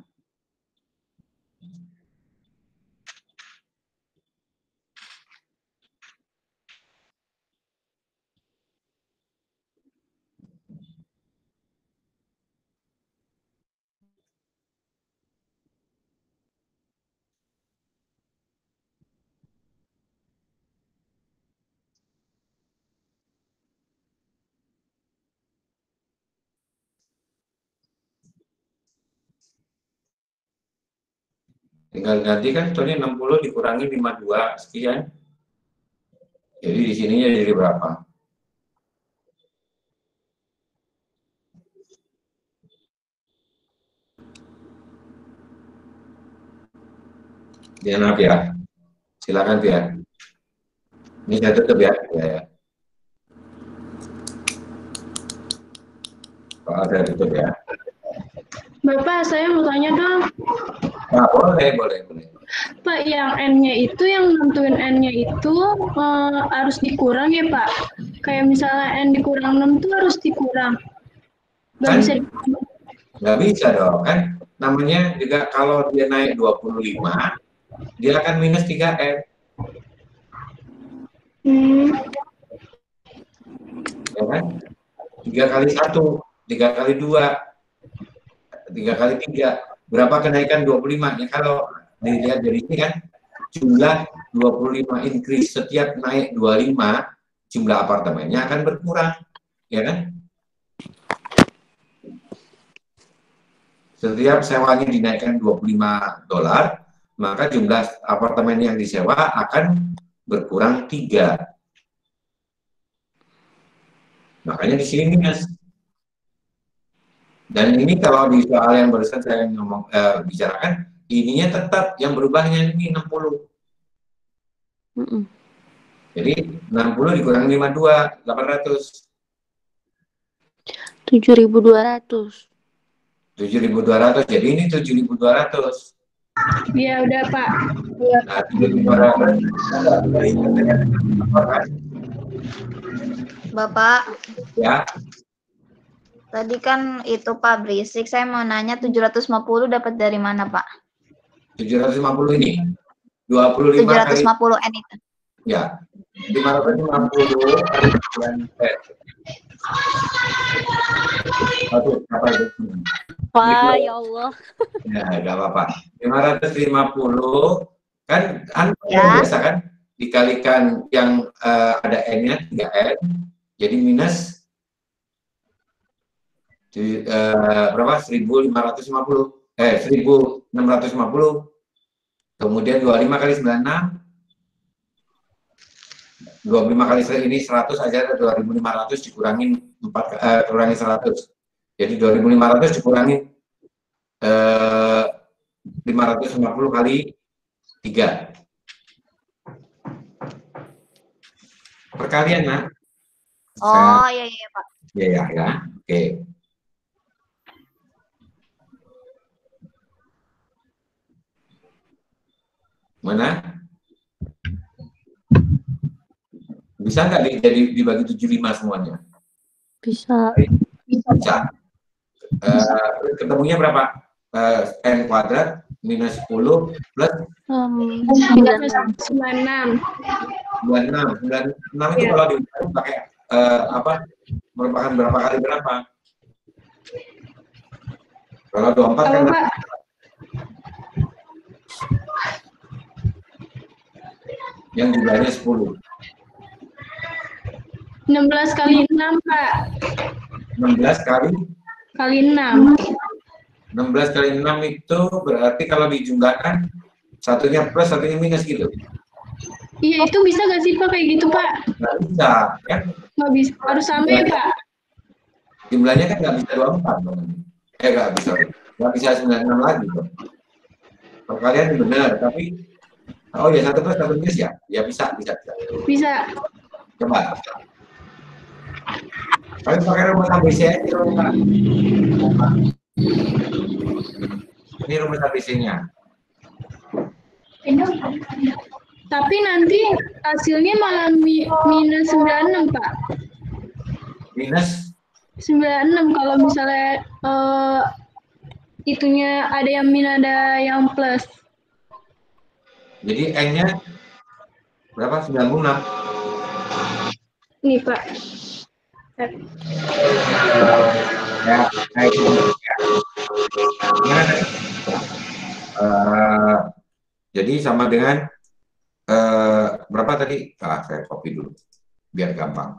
Tinggal ganti kan contohnya 60 dikurangi 52 sekian. Jadi di sininya jadi berapa? Ya, maaf ya. Silakan ya. Ini saya tutup ya. Ya. Kalau ada tutup ya. Bapak, saya mau tanya dong. Nah, boleh. Pak, yang N-nya itu, yang nentuin N-nya itu harus dikurang ya, Pak? Kayak misalnya N dikurang 6 itu harus dikurang. Nggak Kan? bisa Nggak bisa dong, kan? Namanya juga kalau dia naik 25, dia akan minus 3N. Ya kan? 3 kali 1, 3 kali 2, 3 kali 3. Berapa kenaikan 25? Ya kalau dilihat dari sini kan, jumlah 25 increase, setiap naik 25, jumlah apartemennya akan berkurang. Ya kan? Setiap sewanya dinaikkan $25, maka jumlah apartemen yang disewa akan berkurang 3. Makanya di sini minus. Dan ini kalau di soal yang barusan saya bicarakan, ininya tetap yang berubahnya ini 60. Jadi 60 dikurangi 52, 800. 7.200. 7.200, jadi ini 7.200. Iya, udah, Pak. Nah, 7.200. Bapak, Ya, tadi kan itu Pak berisik. Saya mau nanya 750 dapat dari mana, Pak? 750 ini. 25 kali. 750 N itu. Ya, 550 kali 9. Apa itu? Wah, ya Allah. Ya, nggak apa-apa. 550 kan Ya. biasa kan dikalikan yang ada N-nya 3N, jadi minus berapa? 1.550. 1.650. Kemudian 25 kali 96. 25 kali ini 100 aja, 2.500 dikurangin 4 kurangi 100. Jadi 2.500 dikurangi 550 kali 3. Perkalian, Nak. Oh, iya Pak. Ya. Oke. Mana? Bisa nggak jadi dibagi 75 semuanya? Bisa. Bisa. Ketemunya berapa? N kuadrat minus 10 plus 96. 96 itu kalau dihitung pakai merupakan berapa kali berapa? Kalau 24 kan Pak, yang jumlahnya 10. 16 kali 6, Pak. 16 kali 6. 16 kali 6 itu berarti kalau dijumlahkan satunya plus, satunya minus gitu. Iya, itu bisa nggak sih, Pak, kayak gitu, Pak? Nggak bisa, kan? Nggak bisa, harus sama ya, Pak? Jumlahnya kan nggak bisa 24. Nggak bisa 96 lagi. Dong. Perkalian benar, tapi oh ya, satu plus, satu minus ya? Ya bisa. Bisa. Coba. Kalian pakai rumus ABC aja, Pak. Ini rumus ABC-nya. Tapi nanti hasilnya malah minus 96, Pak. Minus 96 kalau misalnya itunya ada yang min, ada yang plus. Jadi N-nya berapa? 96. Nih, Pak. Ya, naik dulu. Ya. Jadi sama dengan berapa tadi? Saya copy dulu biar gampang.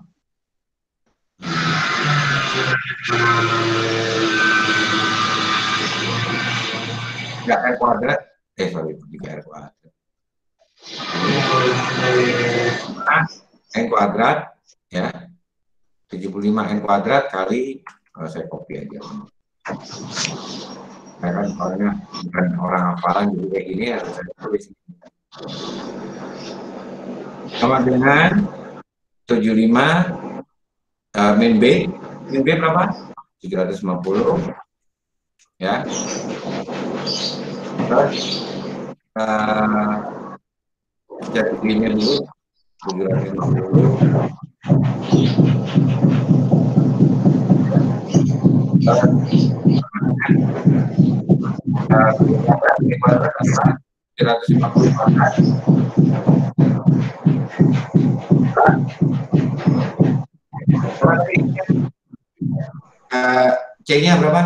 Ya, R kuadrat. Sorry, 3R kuadrat. N kuadrat, ya. 75 N kuadrat kali, saya copy aja. Saya kan orangnya bukan orang hafalan, jadi kayak gini harus saya tulis. Sama dengan 75 min B berapa? 750, ya. Terus cek B-nya dulu 750. C-nya berapa?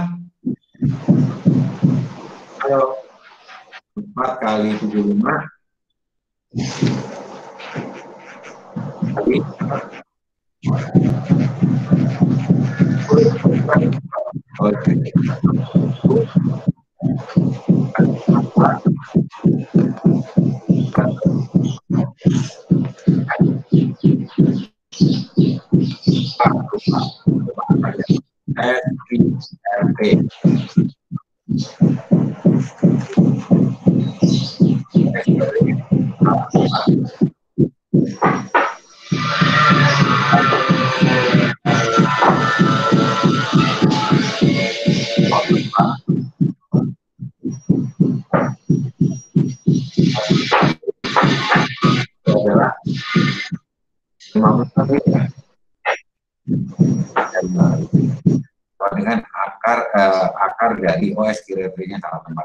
Kalau 4 kali 75 kali adalah 50 dengan akar dari OS kira-kiranya salah tempat.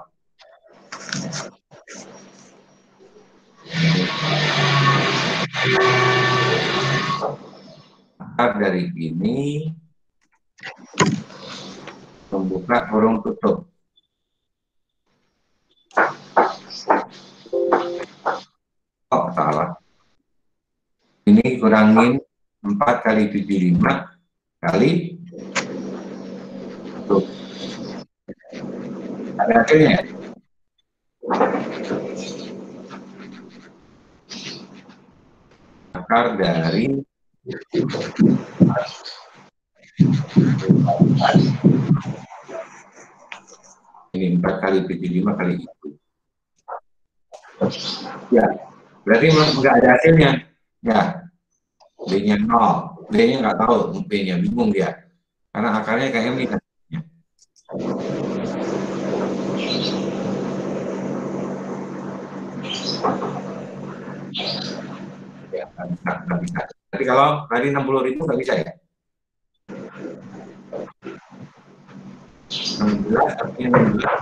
Akar dari ini membuka kurung tutup. Oh, salah. Ini kurangin 4 kali 75 kali tutup. Ada hasilnya? Akar dari ini 4 kali 75 kali itu. Ya, berarti nggak ada hasilnya. Ya, B-nya 0. B-nya nggak tahu, B-nya bingung dia. Karena akarnya kayak ini. Ya, nggak bisa. Tapi kalau tadi 60.000 nggak bisa ya? 16, tapi 16.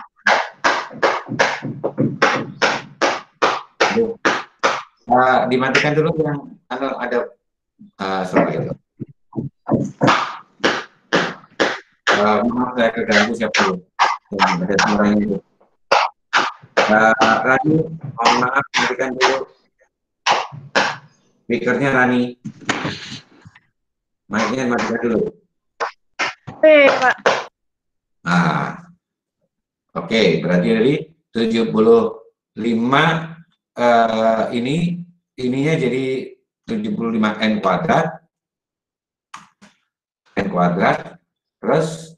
Dimatikan dulu yang ada sorry itu. Maaf saya keganggu siapa dulu. Ada suaranya itu. Rani, mohon maaf, matikan dulu. Speakernya Rani. Mic-nya matikan dulu. Pak. Oke, berarti dari 75 ininya jadi 75 N kuadrat, terus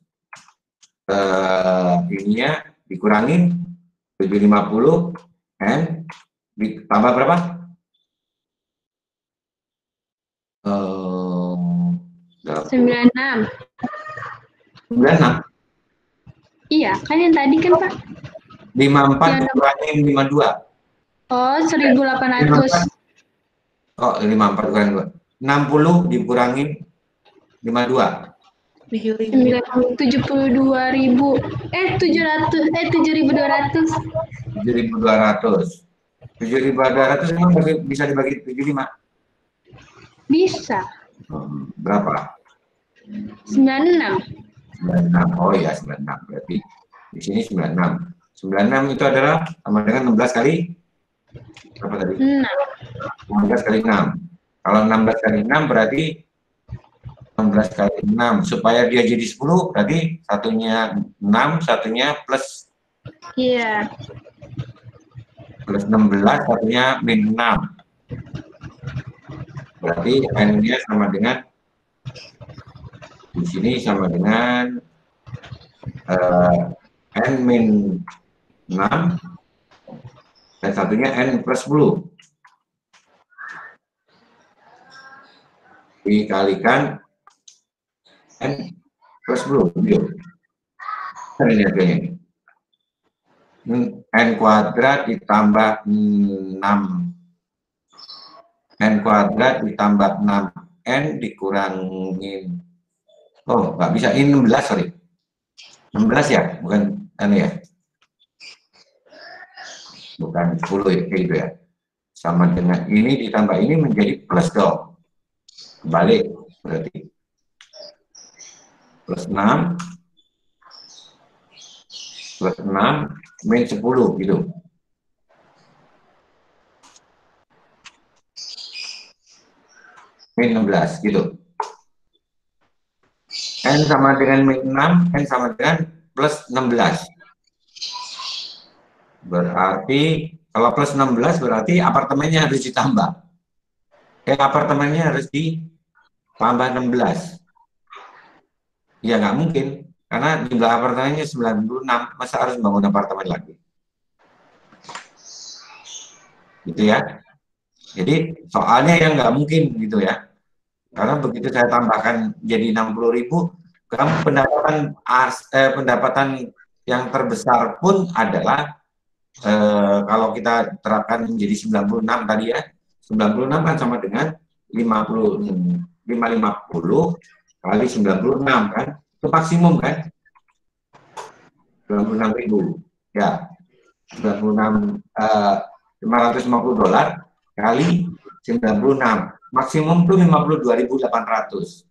ininya dikurangin 750 N ditambah berapa? 96. 96. Iya, kan yang tadi kan, Pak? 54 dikurangin 52. Oh, 1.800. Oh, 54 kurangin 2. 60 dikurangin 52. 72.000. 7.200. 7.200. 7.200 memang bisa dibagi 75. Bisa. Berapa? 96. 96. Oh ya, 96. Berarti di sini 96. 96 itu adalah sama dengan 16 kali berapa tadi? 16 kali 6. Kalau 16 kali 6 berarti 16 kali 6. Supaya dia jadi 10 berarti satunya 6, satunya plus. Iya. Plus 16, satunya min 6. Berarti N-nya sama dengan di sini sama dengan N min 6 dan satunya N plus 10 dikalikan N plus 10. Ini harganya. N kuadrat ditambah 6. N kuadrat ditambah 6N dikurangin. Oh, nggak bisa. Ini 16, sorry. 16 ya, bukan N ya. Bukan 10 ya, kayak gitu ya. Sama dengan ini ditambah ini menjadi plus dong. Kebalik berarti. Plus 6. Plus 6 min 10 gitu. Min 16 gitu. N sama dengan min 6, N sama dengan plus 16. Berarti kalau plus 16 berarti apartemennya harus ditambah. Apartemennya harus ditambah 16. Ya nggak mungkin, karena jumlah apartemennya 96, masa harus bangun apartemen lagi? Gitu ya. Jadi soalnya yang nggak mungkin gitu ya. Karena begitu saya tambahkan jadi 60.000, kamu pendapatan yang terbesar pun adalah kalau kita terapkan menjadi 96 tadi ya, 96 kan sama dengan 550 kali 96 kan, itu maksimum kan, 96.000 ya, 96 $550 kali 96, maksimum tuh 52.800.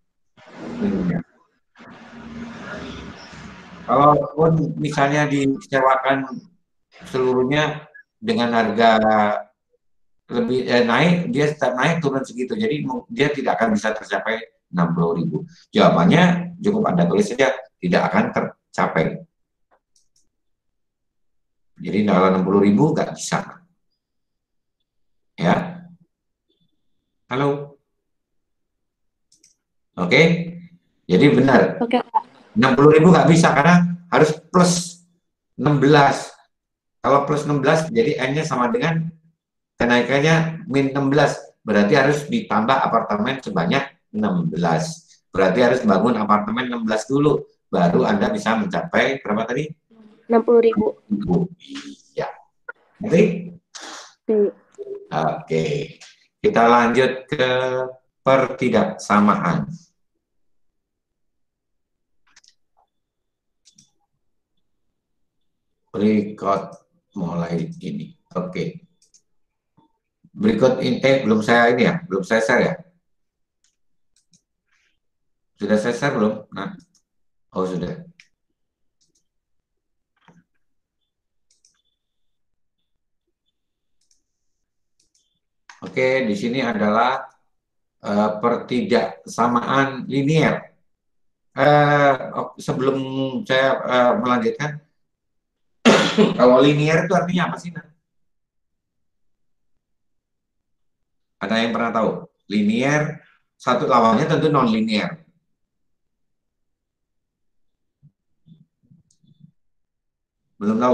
Kalaupun misalnya disewakan seluruhnya dengan harga lebih naik, dia tetap naik turun segitu, jadi dia tidak akan bisa tercapai 60.000. Jawabannya cukup Anda tulis saja, tidak akan tercapai. Jadi kalau 60.000 nggak bisa. Ya. Halo. Oke. Jadi benar. Oke. 60.000 nggak bisa karena harus plus 16. Kalau plus 16 jadi N-nya sama dengan kenaikannya min 16. Berarti harus ditambah apartemen sebanyak 16. Berarti harus bangun apartemen 16 dulu. Baru Anda bisa mencapai berapa tadi? 60.000. Ya. Ngerti? Oke. Kita lanjut ke pertidaksamaan. Berikut mulai ini. Oke. Berikut ini belum saya ini ya, belum saya share ya. Sudah saya share belum? Nah. Oh, sudah. Oke, di sini adalah pertidaksamaan linier. Sebelum saya melanjutkan, kalau linier itu artinya apa sih? Ada yang pernah tahu? Linier, satu lawannya tentu non-linier. Belum tahu?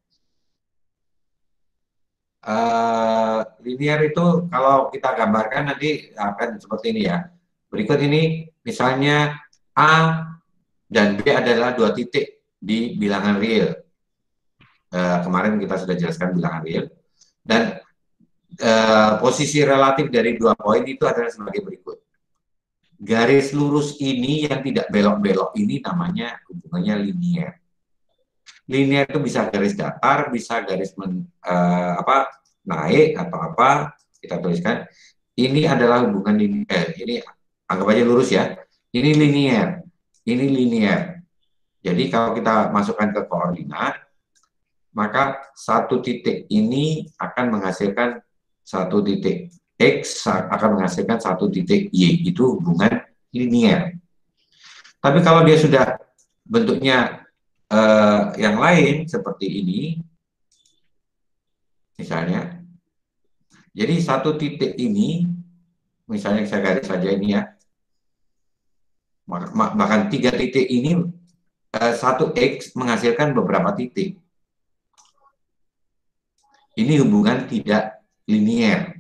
Linier itu kalau kita gambarkan nanti akan seperti ini ya. Berikut ini misalnya A dan B adalah dua titik di bilangan real. Kemarin kita sudah jelaskan bilangan real. Dan posisi relatif dari dua poin itu adalah sebagai berikut. garis lurus ini yang tidak belok-belok ini namanya hubungannya linier. Linier itu bisa garis datar, bisa garis naik atau apa, kita tuliskan. Ini adalah hubungan linier. Ini anggap aja lurus ya. Ini linier. Ini linier. Jadi kalau kita masukkan ke koordinat, maka satu titik ini akan menghasilkan satu titik X akan menghasilkan satu titik Y. Itu hubungan linier. Tapi kalau dia sudah bentuknya yang lain seperti ini, misalnya, jadi satu titik ini, misalnya saya garis saja ini ya, bahkan 3 titik ini, satu X menghasilkan beberapa titik. Ini hubungan tidak linier.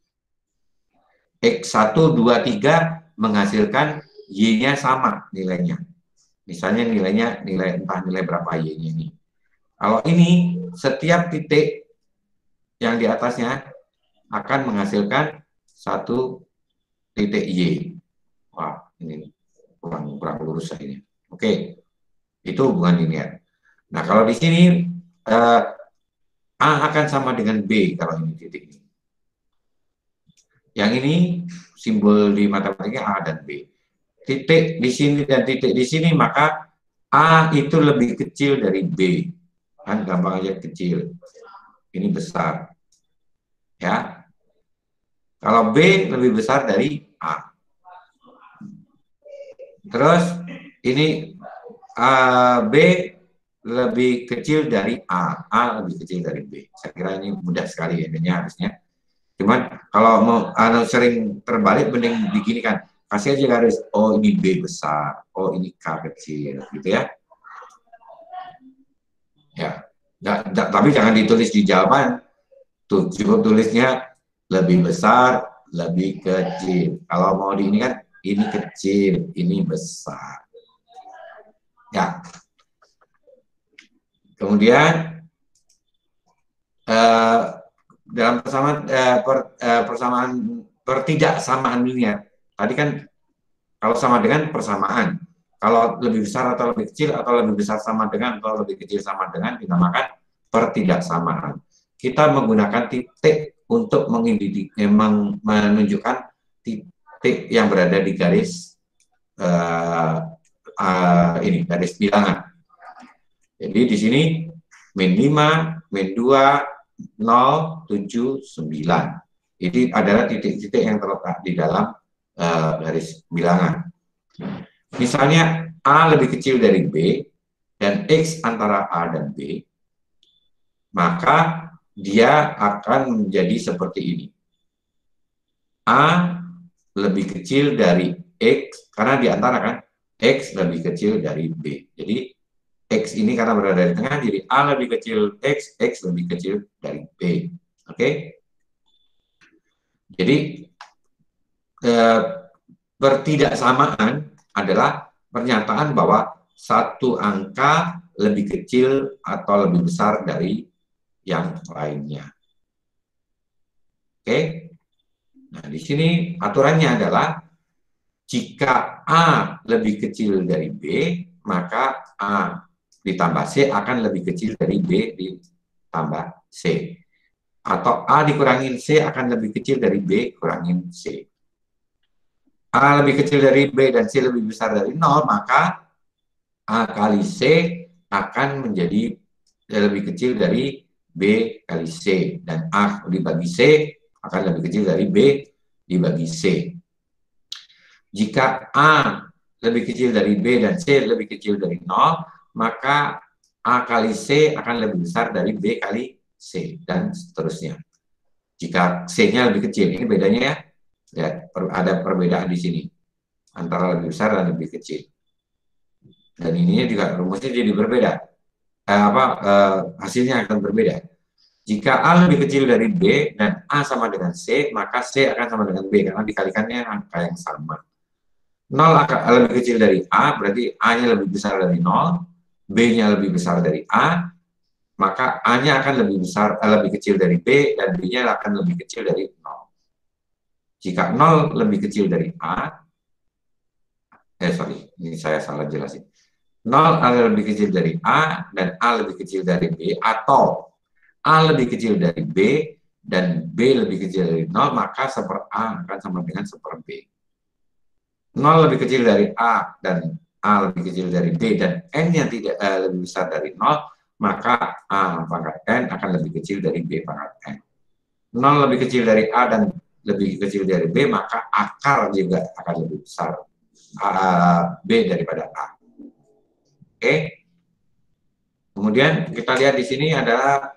X1, 2, 3 menghasilkan Y-nya sama nilainya. Misalnya entah nilai berapa Y-nya ini. Kalau ini, setiap titik yang di atasnya akan menghasilkan satu titik Y. Wah, ini kurang lurus ini. Oke, itu hubungan linier. Nah, kalau di sini A akan sama dengan B kalau ini titik ini. Yang ini simbol di matematika A dan B. Titik di sini dan titik di sini, maka A itu lebih kecil dari B. Kan gampang aja, kecil. Ini besar. Ya. Kalau B lebih besar dari A. Terus ini B lebih kecil dari A lebih kecil dari B. Saya kira ini mudah sekali ya, harusnya. Cuman kalau mau sering terbalik, mending beginikan, kasih aja garis, oh ini B besar, oh ini K kecil, gitu ya. Ya, tapi jangan ditulis di jawaban. Tuh, cukup tulisnya lebih besar, lebih kecil. Kalau mau di ini kan, ini kecil, ini besar. Ya. Kemudian dalam pertidaksamaan linier, tadi kan kalau sama dengan persamaan, kalau lebih besar atau lebih kecil, atau lebih besar sama dengan atau lebih kecil sama dengan, dinamakan pertidaksamaan. Kita menggunakan titik untuk menunjukkan titik yang berada di garis ini, garis bilangan. Jadi di sini min 5, min 2, 0, 7, 9. Ini adalah titik-titik yang terletak di dalam garis bilangan. Misalnya A lebih kecil dari B dan X antara A dan B, maka dia akan menjadi seperti ini. A lebih kecil dari X, karena di antara kan X lebih kecil dari B. Jadi X ini karena berada di tengah, jadi A lebih kecil X, X lebih kecil dari B. Oke? Jadi pertidaksamaan adalah pernyataan bahwa satu angka lebih kecil atau lebih besar dari yang lainnya. Oke? Nah, di sini aturannya adalah jika A lebih kecil dari B, maka A ditambah C akan lebih kecil dari B ditambah C. Atau A dikurangin C akan lebih kecil dari B kurangin C. A lebih kecil dari B dan C lebih besar dari 0, maka A kali C akan menjadi lebih kecil dari B kali C. Dan A dibagi C akan lebih kecil dari B dibagi C. Jika A lebih kecil dari B dan C lebih kecil dari 0, maka A kali C akan lebih besar dari B kali C, dan seterusnya. Jika C-nya lebih kecil, ini bedanya ya. Ya, ada perbedaan di sini antara lebih besar dan lebih kecil. Dan ininya juga rumusnya jadi berbeda. Hasilnya akan berbeda. Jika A lebih kecil dari B dan A sama dengan C, maka C akan sama dengan B karena dikalikannya angka yang sama. 0 lebih kecil dari A, berarti A-nya lebih besar dari 0, B-nya lebih besar dari A, maka A-nya akan lebih kecil dari B, dan B-nya akan lebih kecil dari 0. Jika 0 lebih kecil dari A, Sorry, ini saya salah jelasin. 0 adalah lebih kecil dari A dan A lebih kecil dari B, atau A lebih kecil dari B dan B lebih kecil dari 0, maka 1/A akan sama dengan 1/B. 0 lebih kecil dari A dan A lebih kecil dari B dan N-nya tidak lebih besar dari 0, maka A pangkat N akan lebih kecil dari B pangkat N. 0 lebih kecil dari A dan lebih kecil dari B, maka akar juga akan lebih besar B daripada A. Oke. Kemudian kita lihat di sini adalah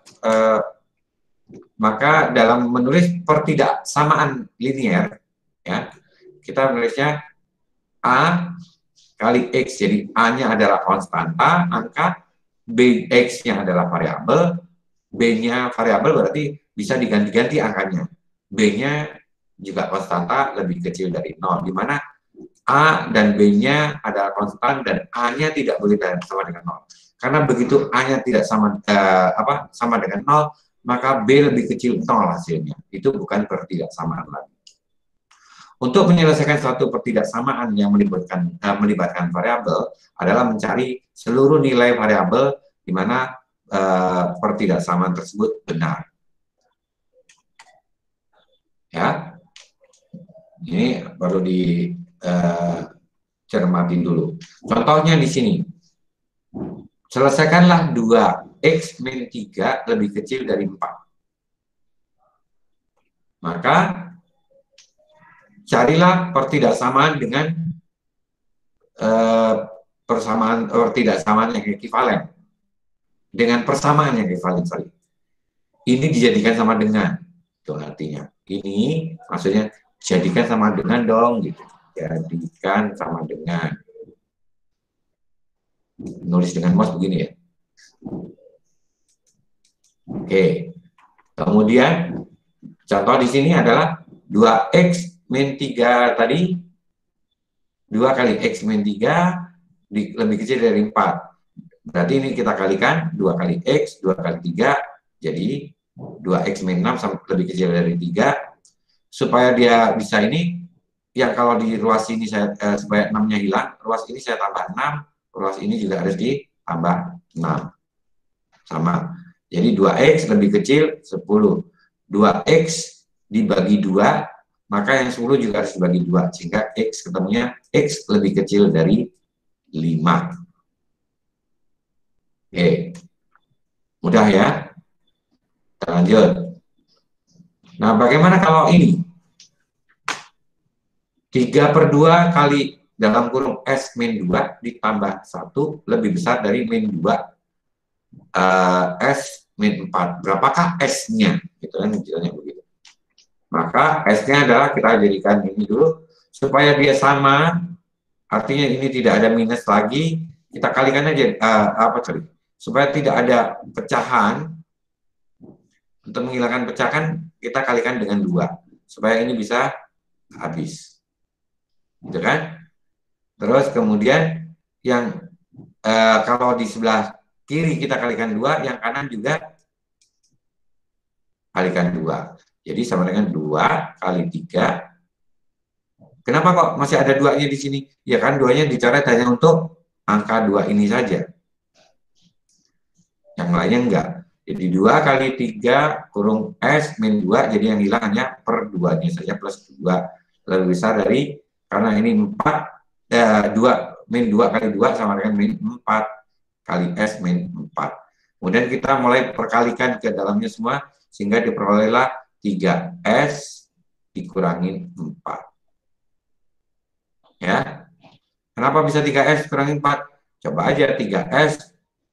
maka dalam menulis pertidaksamaan linier, ya, kita menulisnya A kali X. Jadi A-nya adalah konstanta angka, B X-nya adalah variabel, B-nya variabel berarti bisa diganti-ganti angkanya. B-nya juga konstanta lebih kecil dari 0, di mana A dan B-nya adalah konstan dan A-nya tidak boleh sama dengan 0. Karena begitu A-nya tidak sama sama dengan 0, maka B lebih kecil 0 hasilnya. Itu bukan pertidaksamaan lagi. Untuk menyelesaikan suatu pertidaksamaan yang melibatkan variabel adalah mencari seluruh nilai variabel di mana pertidaksamaan tersebut benar. Ya, ini perlu dicermati dulu. Contohnya di sini, selesaikanlah 2x min 3 lebih kecil dari 4. Maka carilah pertidaksamaan dengan pertidaksamaan yang ekivalen. Dengan persamaan yang ekivalen, sorry. Ini dijadikan sama dengan, itu artinya. Ini maksudnya jadikan sama dengan dong, gitu. Jadikan sama dengan. Nulis dengan mouse begini ya. Oke. Kemudian contoh di sini adalah 2x min 3 tadi, 2 kali x min 3 lebih kecil dari 4. Berarti ini kita kalikan 2 kali x, 2 kali 3, jadi 2x min 6 lebih kecil dari 3. Supaya dia bisa ini, yang kalau di ruas ini saya supaya 6-nya hilang, ruas ini saya tambah 6, ruas ini juga harus ditambah 6. Sama. Jadi 2x lebih kecil 10. 2x dibagi 2, maka yang 10 juga harus dibagi 2. Sehingga x ketemunya x lebih kecil dari 5. Oke. Mudah ya? Kita lanjut. Nah, bagaimana kalau ini? 3/2 kali dalam kurung S min 2 ditambah 1 lebih besar dari min 2 S min 4. Berapakah S-nya? Gitu kan, misalnya begitu. Maka S-nya adalah, kita jadikan ini dulu, supaya dia sama, artinya ini tidak ada minus lagi, kita kalikan aja, supaya tidak ada pecahan, untuk menghilangkan pecahan, kita kalikan dengan 2, supaya ini bisa habis. Gitu kan? Terus kemudian yang kalau di sebelah kiri kita kalikan 2, yang kanan juga kalikan 2. Jadi sama dengan 2 kali 3. Kenapa kok masih ada 2-nya di sini? Ya kan 2-nya dicoret hanya untuk angka 2 ini saja. Yang lainnya enggak. Jadi 2 kali 3 kurung S min 2, jadi yang hilang hanya per 2-nya saja plus 2 lebih besar dari, karena ini 2 min 2 kali 2 sama dengan min 4 kali S min 4. Kemudian kita mulai perkalikan ke dalamnya semua, sehingga diperolehlah 3S dikurangi 4. Ya. Kenapa bisa 3S kurangi 4? Coba aja 3S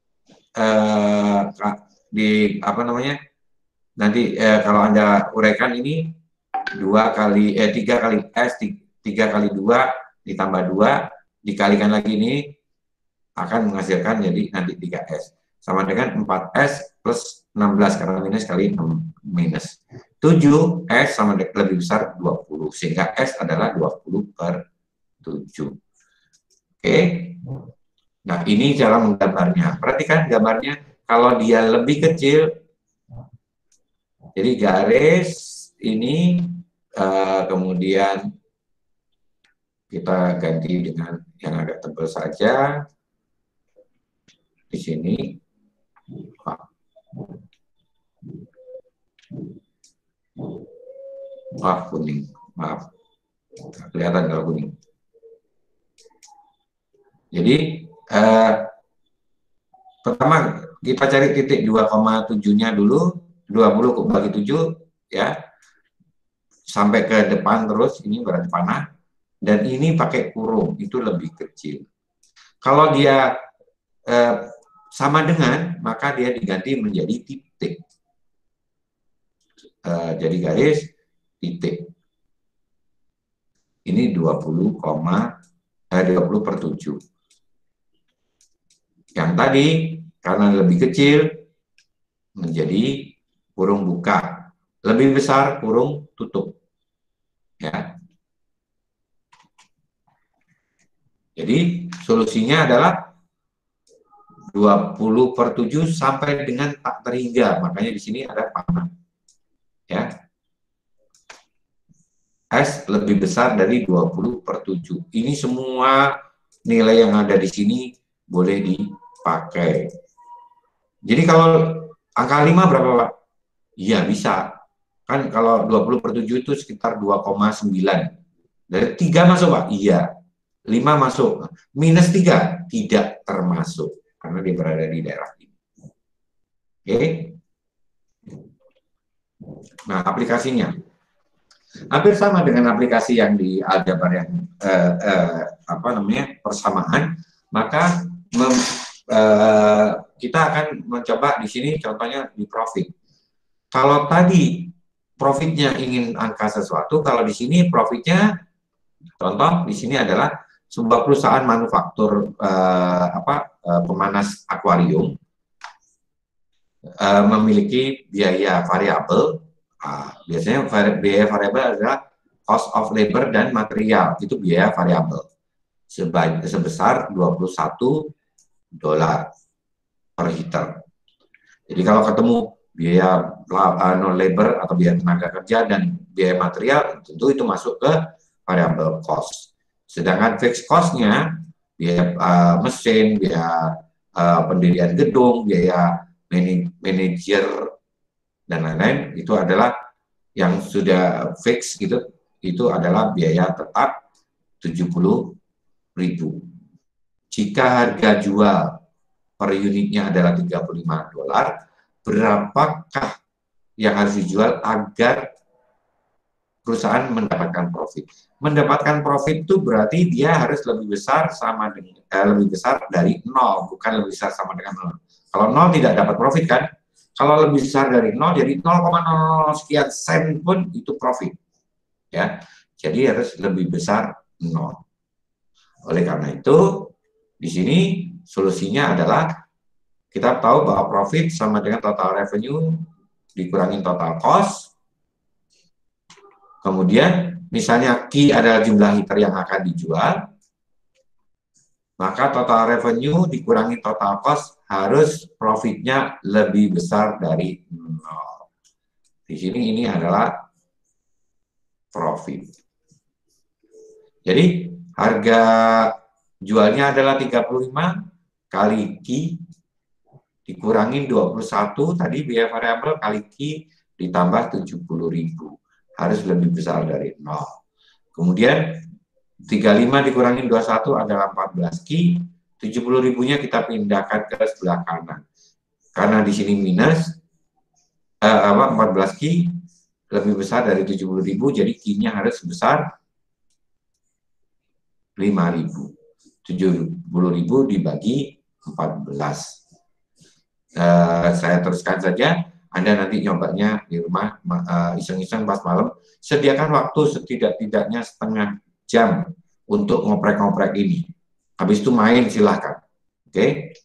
di nanti kalau Anda uraikan ini 3 kali S 3 kali 2 ditambah 2 dikalikan lagi ini akan menghasilkan jadi nanti 3S sama dengan 4S plus 16 karena minus kali 6 minus 7S sama lebih besar 20, sehingga S adalah 20/7. Oke. Nah, ini cara menggambarnya. Perhatikan gambarnya, kalau dia lebih kecil, jadi garis ini kemudian Kita ganti dengan yang agak tebal saja. Di sini. Wah, kuning. Maaf. Kelihatan kalau kuning. Jadi, pertama kita cari titik 2,7-nya dulu. 20 bagi 7, ya. Sampai ke depan terus, ini berarti panah. Dan ini pakai kurung, itu lebih kecil. Kalau dia sama dengan, maka dia diganti menjadi titik. Jadi garis, titik. Ini 20/7. Yang tadi, karena lebih kecil, menjadi kurung buka. Lebih besar, kurung tutup. Ya. Jadi solusinya adalah 20/7 sampai dengan tak terhingga. Makanya di sini ada panah. Ya. S lebih besar dari 20/7. Ini semua nilai yang ada di sini boleh dipakai. Jadi kalau angka 5 berapa, Pak? Iya, bisa. Kan kalau 20/7 itu sekitar 2,9. Dari 3 masuk, Pak? Iya. 5 masuk. -3 tidak termasuk karena dia berada di daerah ini. Oke. Nah, aplikasinya hampir sama dengan aplikasi yang di aljabar yang persamaan. Maka kita akan mencoba di sini contohnya di profit. Kalau tadi profitnya ingin angka sesuatu, kalau di sini profitnya contoh di sini adalah sebuah perusahaan manufaktur pemanas akuarium memiliki biaya variabel. Biasanya biaya variabel adalah cost of labor dan material, itu biaya variabel sebesar $21 per liter. Jadi kalau ketemu biaya non labor atau biaya tenaga kerja dan biaya material, tentu itu masuk ke variable cost. Sedangkan fixed cost-nya, biaya mesin, biaya pendirian gedung, biaya manajer, dan lain-lain, itu adalah yang sudah fix gitu, itu adalah biaya tetap 70.000. Jika harga jual per unitnya adalah $35, berapakah yang harus dijual agar perusahaan mendapatkan profit? Mendapatkan profit itu berarti dia harus lebih besar sama dengan lebih besar dari 0, bukan lebih besar sama dengan 0. Kalau 0 tidak dapat profit kan? Kalau lebih besar dari 0, jadi 0,00 sekian sen pun itu profit. Ya. Jadi harus lebih besar 0. Oleh karena itu, di sini solusinya adalah kita tahu bahwa profit sama dengan total revenue dikurangi total cost. Kemudian misalnya Q adalah jumlah liter yang akan dijual, maka total revenue dikurangi total cost harus profitnya lebih besar dari 0. Di sini ini adalah profit. Jadi harga jualnya adalah 35 kali Q dikurangi 21 tadi biaya variabel kali Q ditambah 70.000. Harus lebih besar dari 0. Kemudian 35 dikurangi 21 adalah 14 Q. 70.000-nya kita pindahkan ke sebelah kanan. Karena di sini minus 14 Q lebih besar dari 70.000, jadi Q-nya harus sebesar 5.000. 70.000 dibagi 14. Saya teruskan saja. Anda nanti nyobanya di rumah iseng-iseng pas malam. Sediakan waktu setidak-tidaknya setengah jam untuk ngoprek-ngoprek ini. Habis itu main silahkan. Oke.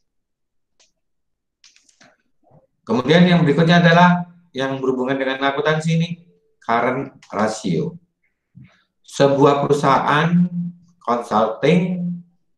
Kemudian yang berikutnya adalah yang berhubungan dengan akuntansi ini, current ratio. Sebuah perusahaan consulting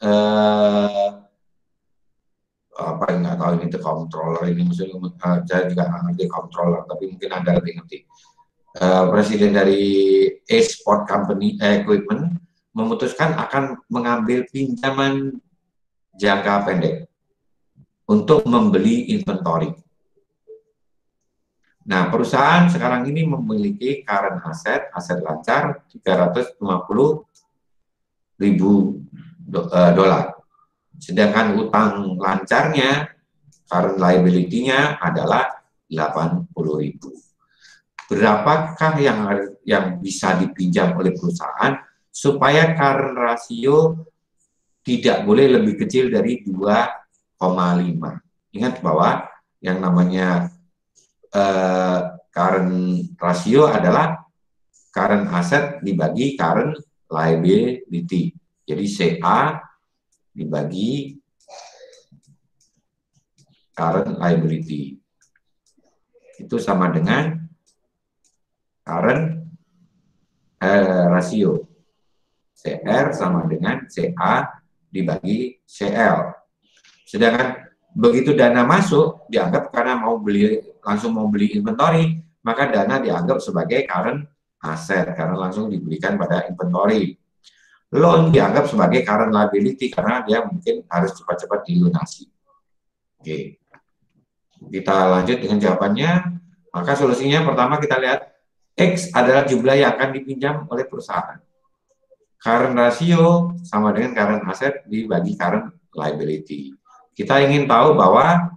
apa yang nggak tahu ini itu controller ini maksudnya saya juga nggak ngerti controller tapi mungkin Anda lebih ngerti. Presiden dari Sport Company Equipment memutuskan akan mengambil pinjaman jangka pendek untuk membeli inventory. Nah, perusahaan sekarang ini memiliki current aset lancar 350.000 dolar. Sedangkan utang lancarnya, current liability-nya adalah 80.000. Berapakah yang bisa dipinjam oleh perusahaan supaya current rasio tidak boleh lebih kecil dari 2,5. Ingat bahwa yang namanya current rasio adalah current asset dibagi current liability. Jadi CA dibagi current liability. Itu sama dengan current rasio. CR sama dengan CA dibagi CL. Sedangkan begitu dana masuk, dianggap karena langsung mau beli inventory, maka dana dianggap sebagai current asset karena langsung diberikan pada inventory. Loan dianggap sebagai current liability karena dia mungkin harus cepat-cepat dilunasi. Oke. Kita lanjut dengan jawabannya. Maka solusinya pertama kita lihat X adalah jumlah yang akan dipinjam oleh perusahaan. Current ratio sama dengan current asset dibagi current liability. Kita ingin tahu bahwa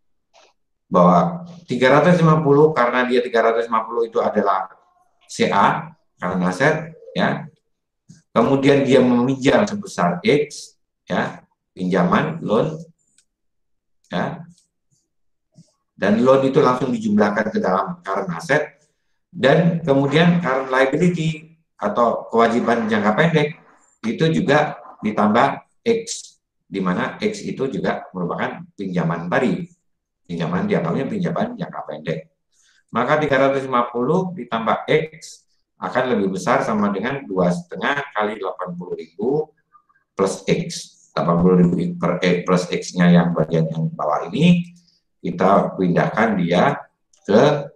350 karena dia 350 itu adalah CA, current asset, ya. Kemudian dia meminjam sebesar X, ya, pinjaman, loan, ya. Dan loan itu langsung dijumlahkan ke dalam current asset, dan kemudian current liability atau kewajiban jangka pendek itu juga ditambah X, di mana X itu juga merupakan pinjaman tadi. Pinjaman dianggapnya pinjaman jangka pendek. Maka 350 ditambah X akan lebih besar sama dengan 2,5 kali 80.000 plus X. 80.000 per X plus X-nya yang bagian yang bawah ini, kita pindahkan dia ke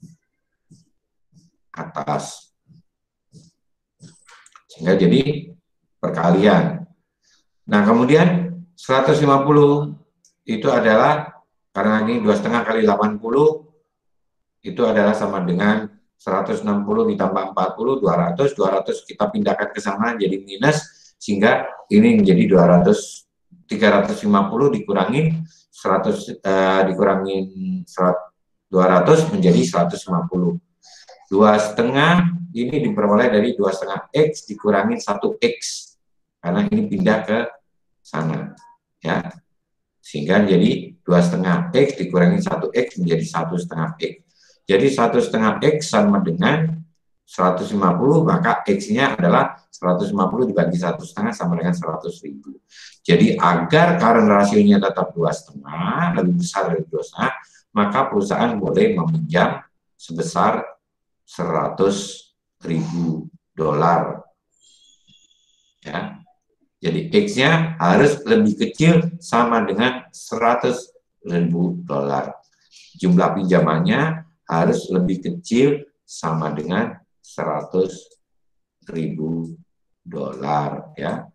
atas. Sehingga jadi perkalian. Nah, kemudian 150 itu adalah, karena ini 2,5 kali 80, itu adalah sama dengan 160 ditambah 40, 200 kita pindahkan ke sana jadi minus, sehingga ini menjadi 350 dikurangin 100 dikurangin 200 menjadi 150. 2,5 ini diperoleh dari 2,5 X dikurangin 1X karena ini pindah ke sana, ya, sehingga jadi 2,5 X dikurangi 1X menjadi 1,5 X. Jadi 1,5 X sama dengan 150, maka X-nya adalah 150 dibagi 1,5 sama dengan 100.000. Jadi agar current rasionya tetap 2,5, lebih besar dari 2,5, maka perusahaan boleh meminjam sebesar 100.000 dolar. Ya. Jadi X-nya harus lebih kecil sama dengan 100.000 dolar. Jumlah pinjamannya harus lebih kecil sama dengan 100.000 dolar, ya.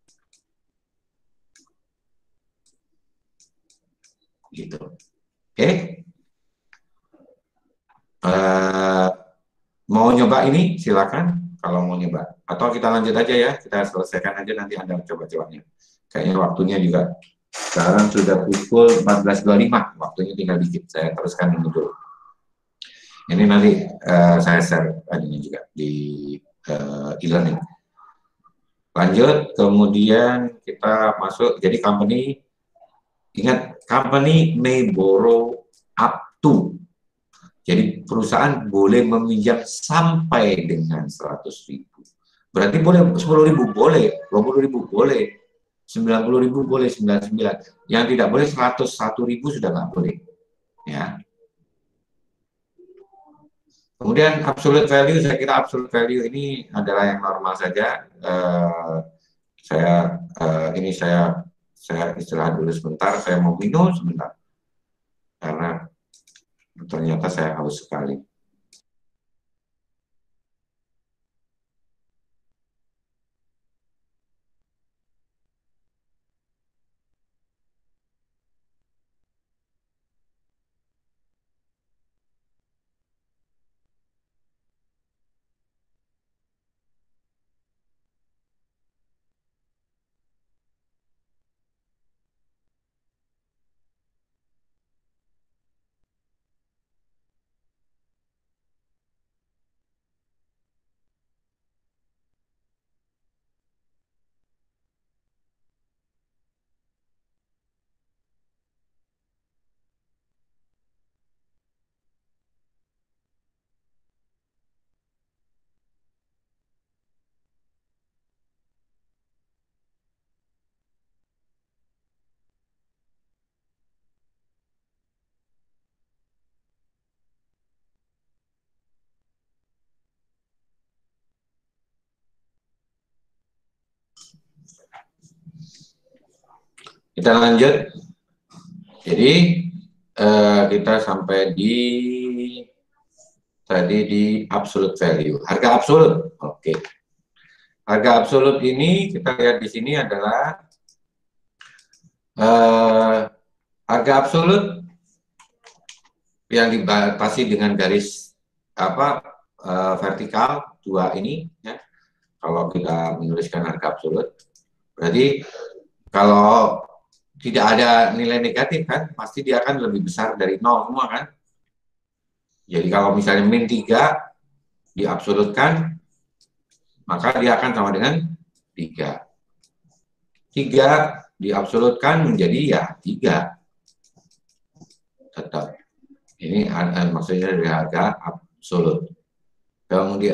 Gitu. Oke. Mau nyoba ini silakan kalau mau nyoba, atau kita lanjut aja ya, kita selesaikan aja nanti Anda coba-cobanya. Kayaknya waktunya juga sekarang sudah pukul 14.25, waktunya tinggal dikit, saya teruskan ini dulu. Ini nanti saya share tadinya juga di e-learning. Lanjut, kemudian kita masuk, jadi company, ingat, company may borrow up to. Jadi perusahaan boleh meminjam sampai dengan 100.000. Berarti boleh 10.000 boleh, 20.000 boleh, 90.000 boleh, 99. Yang tidak boleh 101.000 sudah nggak boleh. Ya. Kemudian absolute value, saya kira absolute value ini adalah yang normal saja. Saya istirahat dulu sebentar, saya mau minum sebentar. Karena ternyata saya haus sekali. Kita lanjut. Jadi kita sampai di tadi di absolute value, harga absolut. Oke. Harga absolut ini kita lihat di sini adalah harga absolut yang dibatasi dengan garis vertikal 2 ini ya. Kalau kita menuliskan harga absolut, berarti kalau tidak ada nilai negatif kan, pasti dia akan lebih besar dari 0 semua kan. Jadi kalau misalnya min 3 diabsolutkan, maka dia akan sama dengan 3. 3 diabsolutkan menjadi ya 3. Tetap. Ini maksudnya dari harga absolut. Kemudian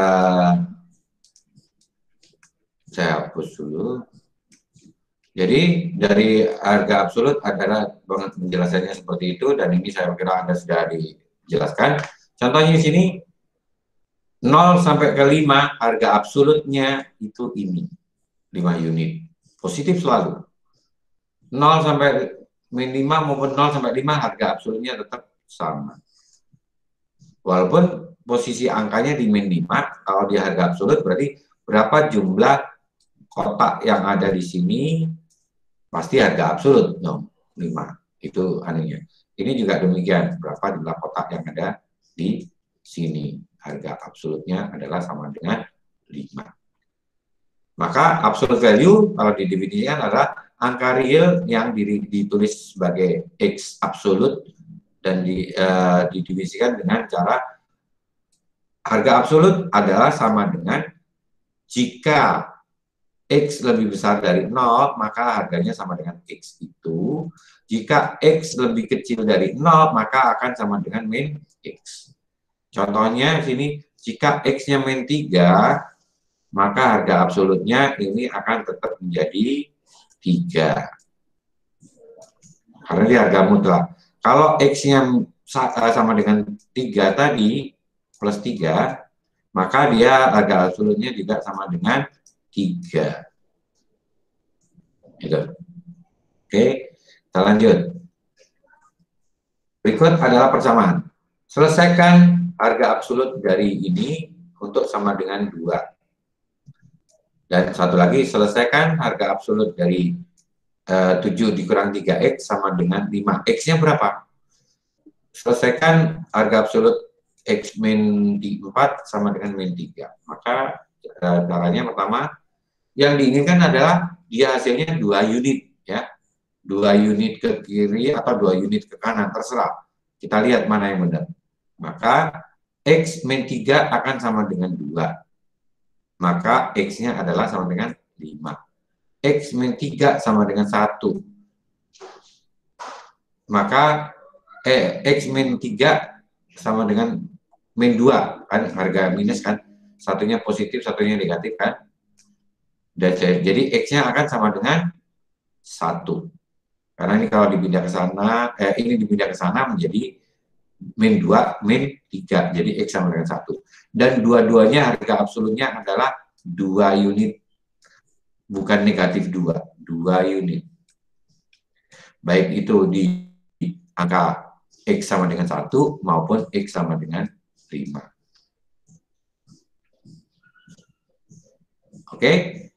saya hapus dulu. Jadi dari harga absolut adalah penjelasannya seperti itu, dan ini saya kira Anda sudah dijelaskan. Contohnya di sini 0 sampai ke 5 harga absolutnya itu ini 5 unit. Positif selalu. 0 sampai min 5 maupun 0 sampai 5 harga absolutnya tetap sama. Walaupun posisi angkanya di min 5, kalau di harga absolut berarti berapa jumlah kotak yang ada di sini, pasti harga absolut dong, 5. Itu anunya. Ini juga demikian, berapa jumlah kotak yang ada di sini. Harga absolutnya adalah sama dengan 5. Maka absolute value kalau didefinisikan adalah angka real yang ditulis sebagai X absolut dan didefinisikan dengan cara harga absolut adalah sama dengan jika X lebih besar dari 0, maka harganya sama dengan X itu. Jika X lebih kecil dari 0, maka akan sama dengan min X. Contohnya di sini, jika X-nya min 3, maka harga absolutnya ini akan tetap menjadi 3. Karena dia harga mutlak. Kalau X-nya sama dengan 3 tadi, plus 3, maka dia harga absolutnya juga sama dengan 3. Gitu. Oke, kita lanjut. Berikut adalah persamaan. Selesaikan harga absolut dari ini untuk sama dengan 2. Dan satu lagi, selesaikan harga absolut dari 7 dikurang 3X sama dengan 5. X-nya berapa? Selesaikan harga absolut X min 4 sama dengan min 3. Maka caranya pertama, yang diinginkan adalah dia hasilnya 2 unit ya. 2 unit ke kiri atau 2 unit ke kanan, terserah. Kita lihat mana yang benar. Maka X min 3 akan sama dengan 2. Maka X-nya adalah sama dengan 5. X min 3 sama dengan 1. Maka X min 3 sama dengan min 2. Kan harga minus kan. Satunya positif, satunya negatif kan. Dan jadi X-nya akan sama dengan 1. Karena ini kalau dipindah ke sana, ini dipindah ke sana menjadi min 2, min 3. Jadi X sama dengan 1. Dan dua-duanya harga absolutnya adalah 2 unit. Bukan negatif 2. 2 unit. Baik itu di angka X sama dengan 1 maupun X sama dengan 5. Oke?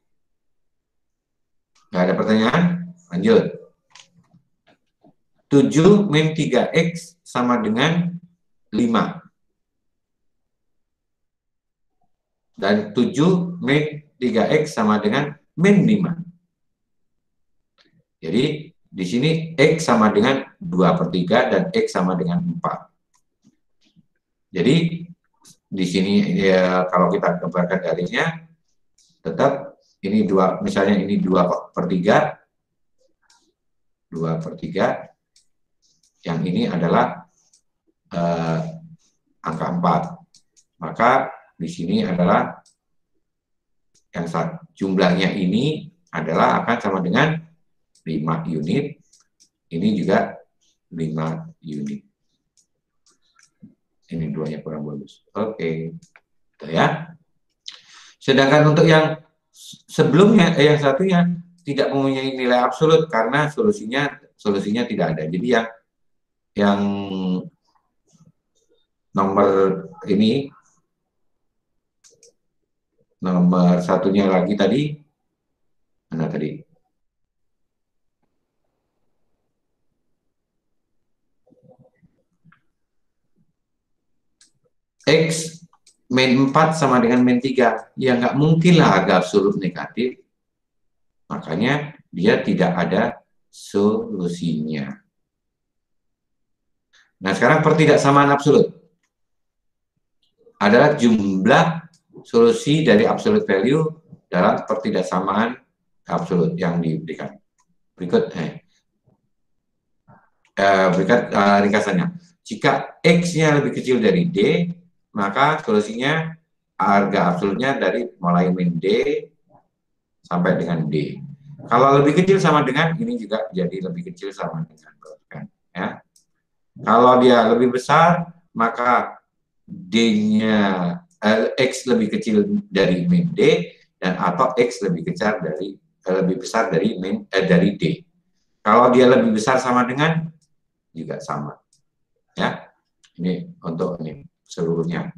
Nggak ada pertanyaan? Lanjut. 7 min 3X sama dengan 5. Dan 7 min 3X sama dengan min 5. Jadi, di sini X sama dengan 2/3 dan X sama dengan 4. Jadi, di sini ya, kalau kita gambarkan garisnya, tetap ini 2, misalnya ini 2/3. 2/3. Yang ini adalah angka 4. Maka di sini adalah yang jumlahnya ini adalah akan sama dengan 5 unit. Ini juga 5 unit. Ini duanya kurang bagus. Oke. Gitu ya. Sedangkan untuk yang sebelumnya, yang satunya tidak mempunyai nilai absolut karena solusinya tidak ada. Jadi yang nomor ini, nomor satunya lagi tadi, mana tadi? X min 4 sama dengan min 3. Ya nggak mungkin lah harga absolut negatif. Makanya dia tidak ada solusinya. Nah sekarang pertidaksamaan absolut adalah jumlah solusi dari absolute value dalam pertidaksamaan absolut yang diberikan. Berikut ringkasannya. Jika X-nya lebih kecil dari D, maka solusinya harga absolutnya dari mulai min D sampai dengan D. Kalau lebih kecil sama dengan, ini juga jadi lebih kecil sama dengan. Ya. Kalau dia lebih besar, maka D-nya X lebih kecil dari min D, dan atau X lebih besar dari dari D. Kalau dia lebih besar sama dengan, juga sama. Ya, ini untuk ini seluruhnya.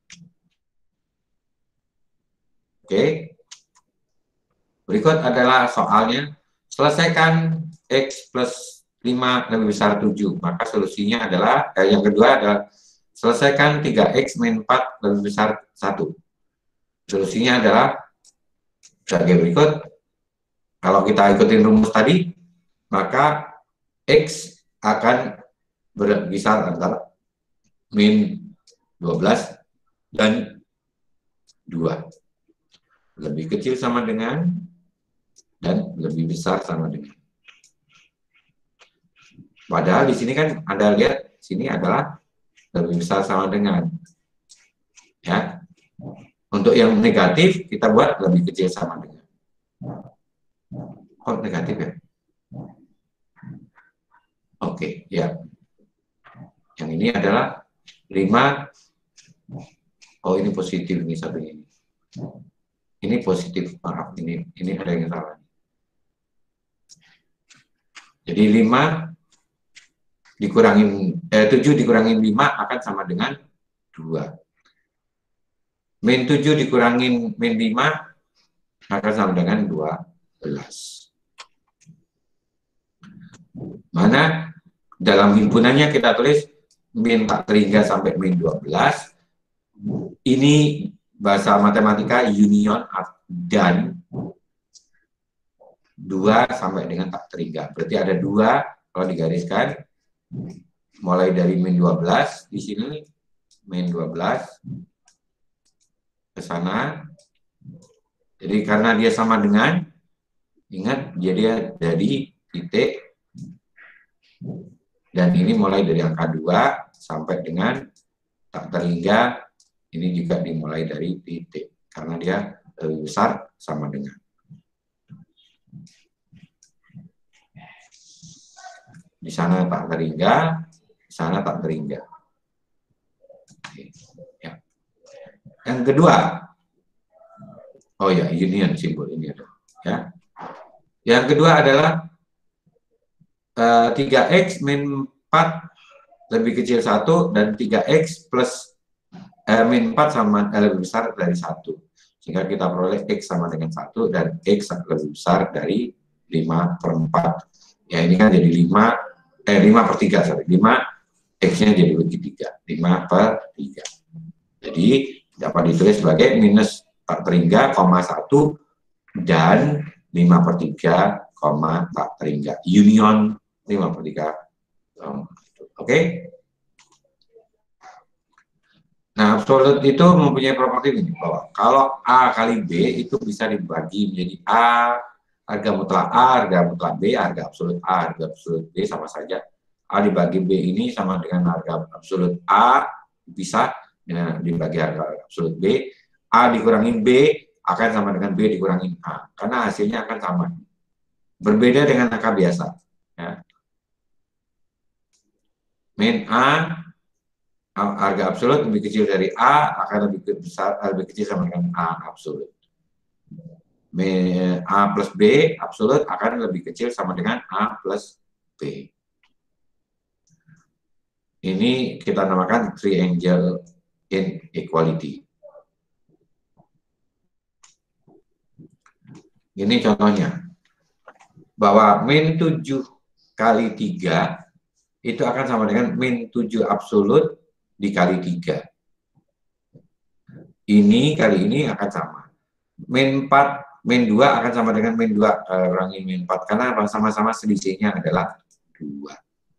Oke. Berikut adalah soalnya. Selesaikan X plus 5 lebih besar 7. Maka solusinya adalah, yang kedua adalah selesaikan 3X min 4 lebih besar 1. Solusinya adalah sebagai berikut. Kalau kita ikutin rumus tadi, maka X akan berkisar antara min 12 dan 2. Lebih kecil sama dengan dan lebih besar sama dengan. Padahal di sini kan Anda lihat sini adalah lebih besar sama dengan. Ya. Untuk yang negatif kita buat lebih kecil sama dengan. Kok negatif ya? Oke, ya. Yang ini adalah 5. Oh, ini positif nih satu ini. Ini positif, maaf, ini ada yang salah. Jadi 5 dikurangin 7 dikurangin 5 akan sama dengan 2. Min 7 dikurangin min 5 akan sama dengan 12. Mana dalam himpunannya kita tulis min tak terhingga sampai min 12. Ini bahasa matematika union dan 2 sampai dengan tak terhingga. Berarti ada 2 kalau digariskan mulai dari min 12 di sini min 12 ke sana. Jadi karena dia sama dengan, ingat dia dari titik, dan ini mulai dari angka 2 sampai dengan tak terhingga. Ini juga dimulai dari titik, karena dia lebih besar sama dengan. Di sana tak terhingga, di sana tak terhingga. Ya. Yang kedua, oh ya, union simbol ini ada. Ya. Yang kedua adalah 3X min 4 lebih kecil 1 dan 3X plus min 4 sama lebih besar dari 1. Sehingga kita peroleh X sama dengan 1 dan X lebih besar dari 5/4. Ya ini kan jadi 5/3, sorry. 5 X-nya jadi bagi 3. 5/3. Jadi dapat ditulis sebagai minus tak terhingga, 1 dan 5/3, tak terhingga. Union 5/3. Oke? Nah, absolut itu mempunyai properti ini, bahwa kalau A kali B itu bisa dibagi menjadi A, harga mutlak A, harga mutlak B, harga absolut A, harga absolut B sama saja. A dibagi B ini sama dengan harga absolut A, bisa dibagi harga absolut B. A dikurangi B akan sama dengan B dikurangi A, karena hasilnya akan sama. Berbeda dengan angka biasa. Ya. Min A, harga absolut lebih kecil dari A akan lebih kecil sama dengan A absolut. A plus B absolut akan lebih kecil sama dengan A plus B. Ini kita namakan triangle inequality. Ini contohnya. Bahwa min 7 kali 3 itu akan sama dengan min 7 absolut dikali 3. Ini kali ini akan sama. Min 4, min 2 akan sama dengan min 2 kurangi min 4. Karena sama-sama selisihnya adalah 2.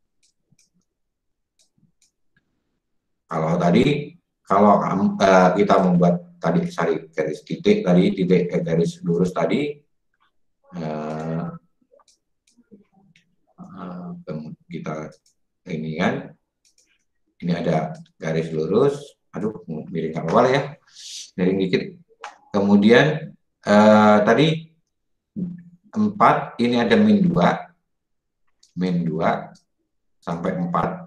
Kalau tadi, kalau kita membuat tadi garis titik tadi, garis lurus tadi, kita ini kan, ini ada garis lurus, aduh miring nggak apa-apa ya, miring dikit. Kemudian tadi 4, ini ada min 2 sampai 4.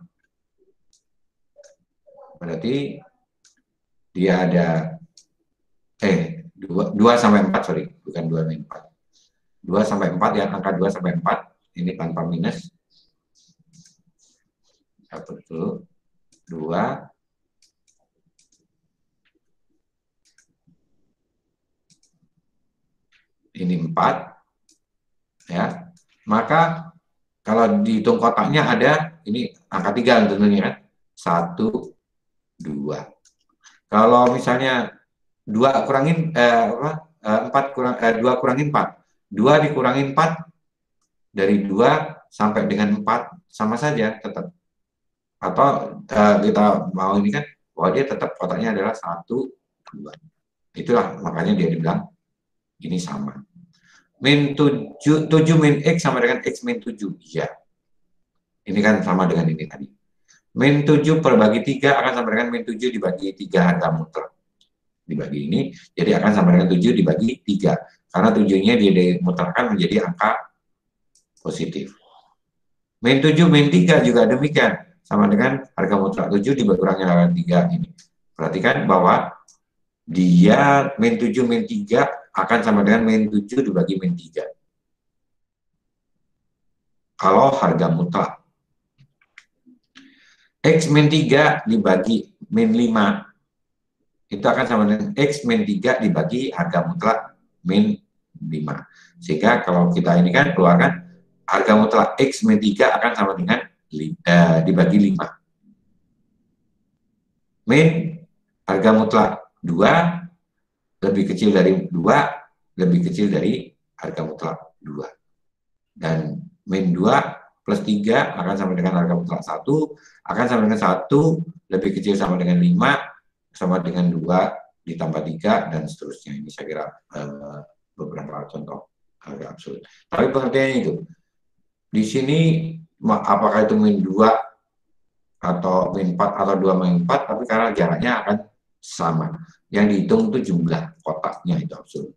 Berarti dia ada 2 sampai 4, sorry, bukan 2 min 4. 2 sampai 4 ya, angka 2 sampai 4 ini tanpa minus. Satu dulu, 2 ini 4 ya. Maka kalau dihitung kotaknya ada ini angka 3 tentunya kan. 1 2. Kalau misalnya 2 kurangin 4 kurang 2 kurangin 4. 2 dikurangin 4 dari 2 sampai dengan 4 sama saja tetap. Atau kita mau ini kan bahwa dia tetap kotaknya adalah 1 2. Itulah makanya dia dibilang ini sama. Min 7 min X sama dengan X min 7. Iya. Ini kan sama dengan ini tadi. Min 7 per bagi 3 akan sama dengan min 7 dibagi 3 harga mutlak. Dibagi ini, jadi akan sama dengan 7 dibagi 3. Karena 7-nya dia dimutlakkan menjadi angka positif. Min 7 min 3 juga demikian. Sama dengan harga mutlak 7 dikurangi dengan 3 ini. Perhatikan bahwa dia min 7 min 3 akan sama dengan min 7 dibagi min 3. Kalau harga mutlak. X min 3 dibagi min 5 itu akan sama dengan X min 3 dibagi harga mutlak min 5. Sehingga kalau kita ini kan keluarkan harga mutlak X min 3 akan sama dengan dibagi 5. Min harga mutlak 2 lebih kecil dari 2 lebih kecil dari harga mutlak 2. Dan min 2 plus 3 akan sama dengan harga mutlak 1, akan sama dengan 1, lebih kecil sama dengan 5, sama dengan 2, ditambah 3, dan seterusnya. Ini saya kira beberapa contoh harga absolut. Tapi pengertiannya itu, di sini apakah itu min 2, atau min 4, atau 2 min 4, tapi karena jaraknya akan sama. Yang dihitung itu jumlah kotaknya itu absolut.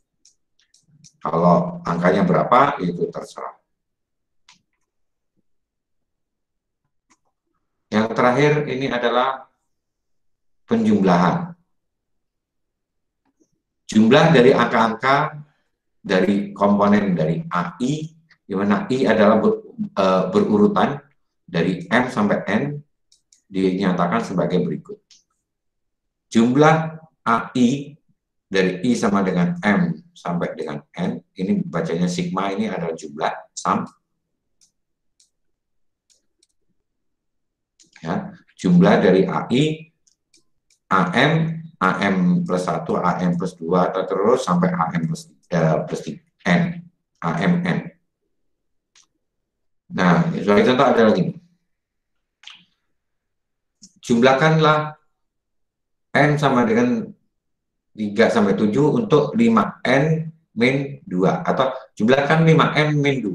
Kalau angkanya berapa, itu terserah. Yang terakhir ini adalah penjumlahan. Jumlah dari angka-angka dari komponen dari AI, di mana I adalah berurutan dari M sampai N, dinyatakan sebagai berikut. Jumlah AI dari I sama dengan M sampai dengan N, ini bacanya sigma, ini adalah jumlah sum. Ya, jumlah dari AI, AM plus 1, AM plus 2, atau terus sampai AM plus N, AMN. Nah, sebagai contoh ada lagi. Jumlahkanlah N sama dengan 3 sampai 7 untuk 5N min 2. Atau jumlahkan 5N min 2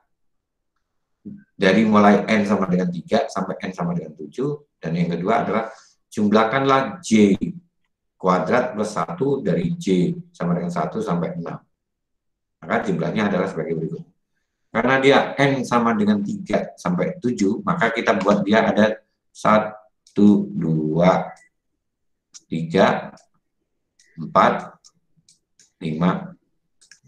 dari mulai N sama dengan 3 sampai N sama dengan 7. Dan yang kedua adalah jumlahkanlah J kuadrat plus 1 dari J sama dengan 1 sampai 6. Maka jumlahnya adalah sebagai berikut. Karena dia N sama dengan 3 sampai 7, maka kita buat dia ada 1, 2, 3, 4, 5,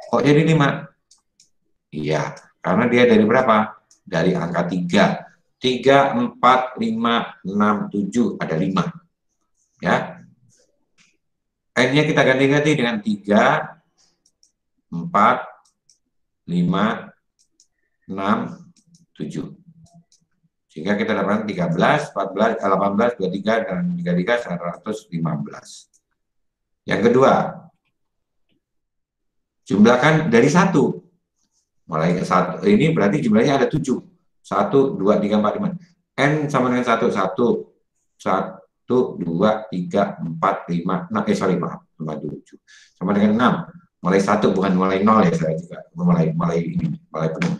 Kok jadi 5? Iya, karena dia dari berapa? Dari angka 3. 3, 4, 5, 6, 7, ada 5. Ya. N-nya kita ganti-ganti dengan 3, 4, 5, 6, 7. Sehingga kita dapatkan 13, 14, 18, 23, dan 33, 115. Yang kedua, jumlahkan dari 1. Mulai ke 1, ini berarti jumlahnya ada 7. 1, 2, 3, 4, 5. N sama dengan 1, 1, 1, 2, 3, 4, 5, 6, maaf, 7. Sama dengan 6. Mulai 1, bukan mulai 0 ya, saya juga. Mulai penuh.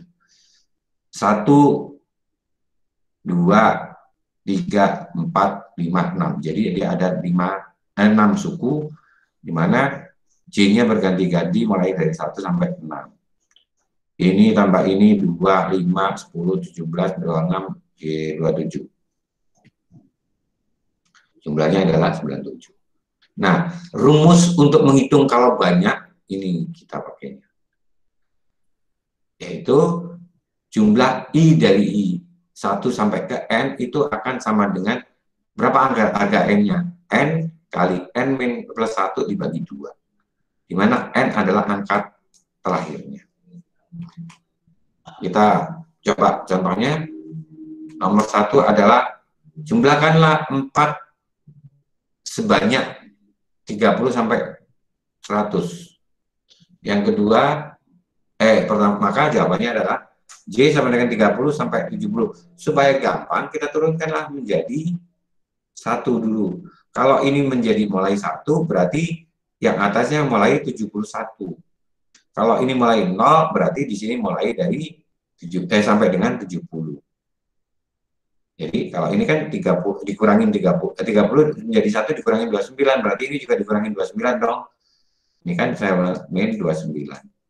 1, 2, 3, 4, 5, 6. Jadi dia ada 6 suku, di mana J-nya berganti-ganti mulai dari 1 sampai 6. Ini tambah ini 2, 5, 10, 17, 26, 27. Jumlahnya adalah 97. Nah, rumus untuk menghitung kalau banyak, ini kita pakainya. Yaitu jumlah I dari I. 1 sampai ke N itu akan sama dengan berapa harga N-nya? N kali N min plus 1 dibagi 2. Di mana N adalah angka terakhirnya. Kita coba contohnya. Nomor 1 adalah jumlahkanlah 4 sebanyak 30 sampai 100. Yang kedua, pertama, maka jawabannya adalah J sama dengan 30 sampai 70. Supaya gampang, kita turunkanlah menjadi 1 dulu. Kalau ini menjadi mulai 1, berarti yang atasnya mulai 71. Kalau ini mulai 0, berarti di sini mulai dari sampai dengan 70. Jadi kalau ini kan 30 dikurangin 30 menjadi 1 dikurangin 29, berarti ini juga dikurangin 29 dong. Ini kan saya min 29.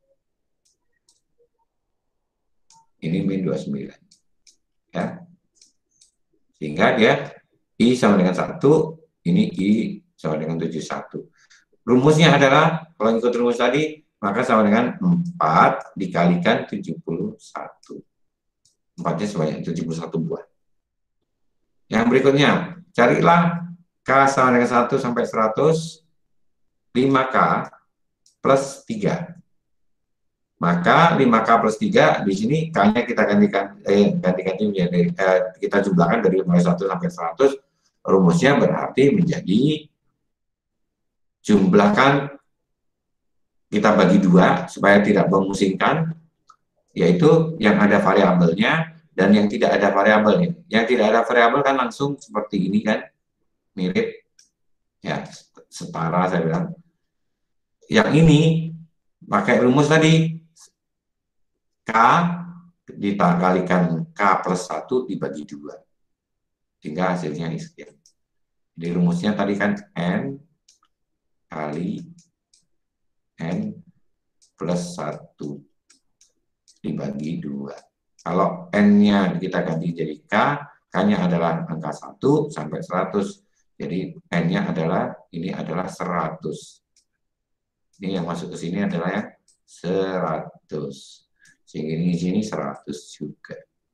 Ini min 29. Ya. Sehingga dia I sama dengan 1, ini I sama dengan 71. Rumusnya adalah, kalau ikut rumus tadi, maka sama dengan 4 dikalikan 71. 4-nya sebanyak 71 buah. Yang berikutnya, carilah K sama dengan 1 sampai 100, 5K plus 3. Maka 5K plus 3, di sini K-nya kita ganti-ganti menjadi, kita jumlahkan dari mulai 1 sampai 100, rumusnya berarti menjadi, jumlahkan, kita bagi 2, supaya tidak memusingkan, yaitu yang ada variabelnya, dan yang tidak ada variabelnya. Yang tidak ada variabel kan langsung seperti ini kan, mirip, ya setara saya bilang. Yang ini pakai rumus tadi, K dikalikan K plus 1 dibagi 2, sehingga hasilnya ini sekian. Jadi rumusnya tadi kan N kali N plus 1 dibagi 2. Kalau N-nya kita ganti jadi K, K-nya adalah angka 1 sampai 100. Jadi N-nya adalah, ini adalah 100. Ini yang masuk ke sini adalah yang 100. Sehingga ini di sini 100 juga.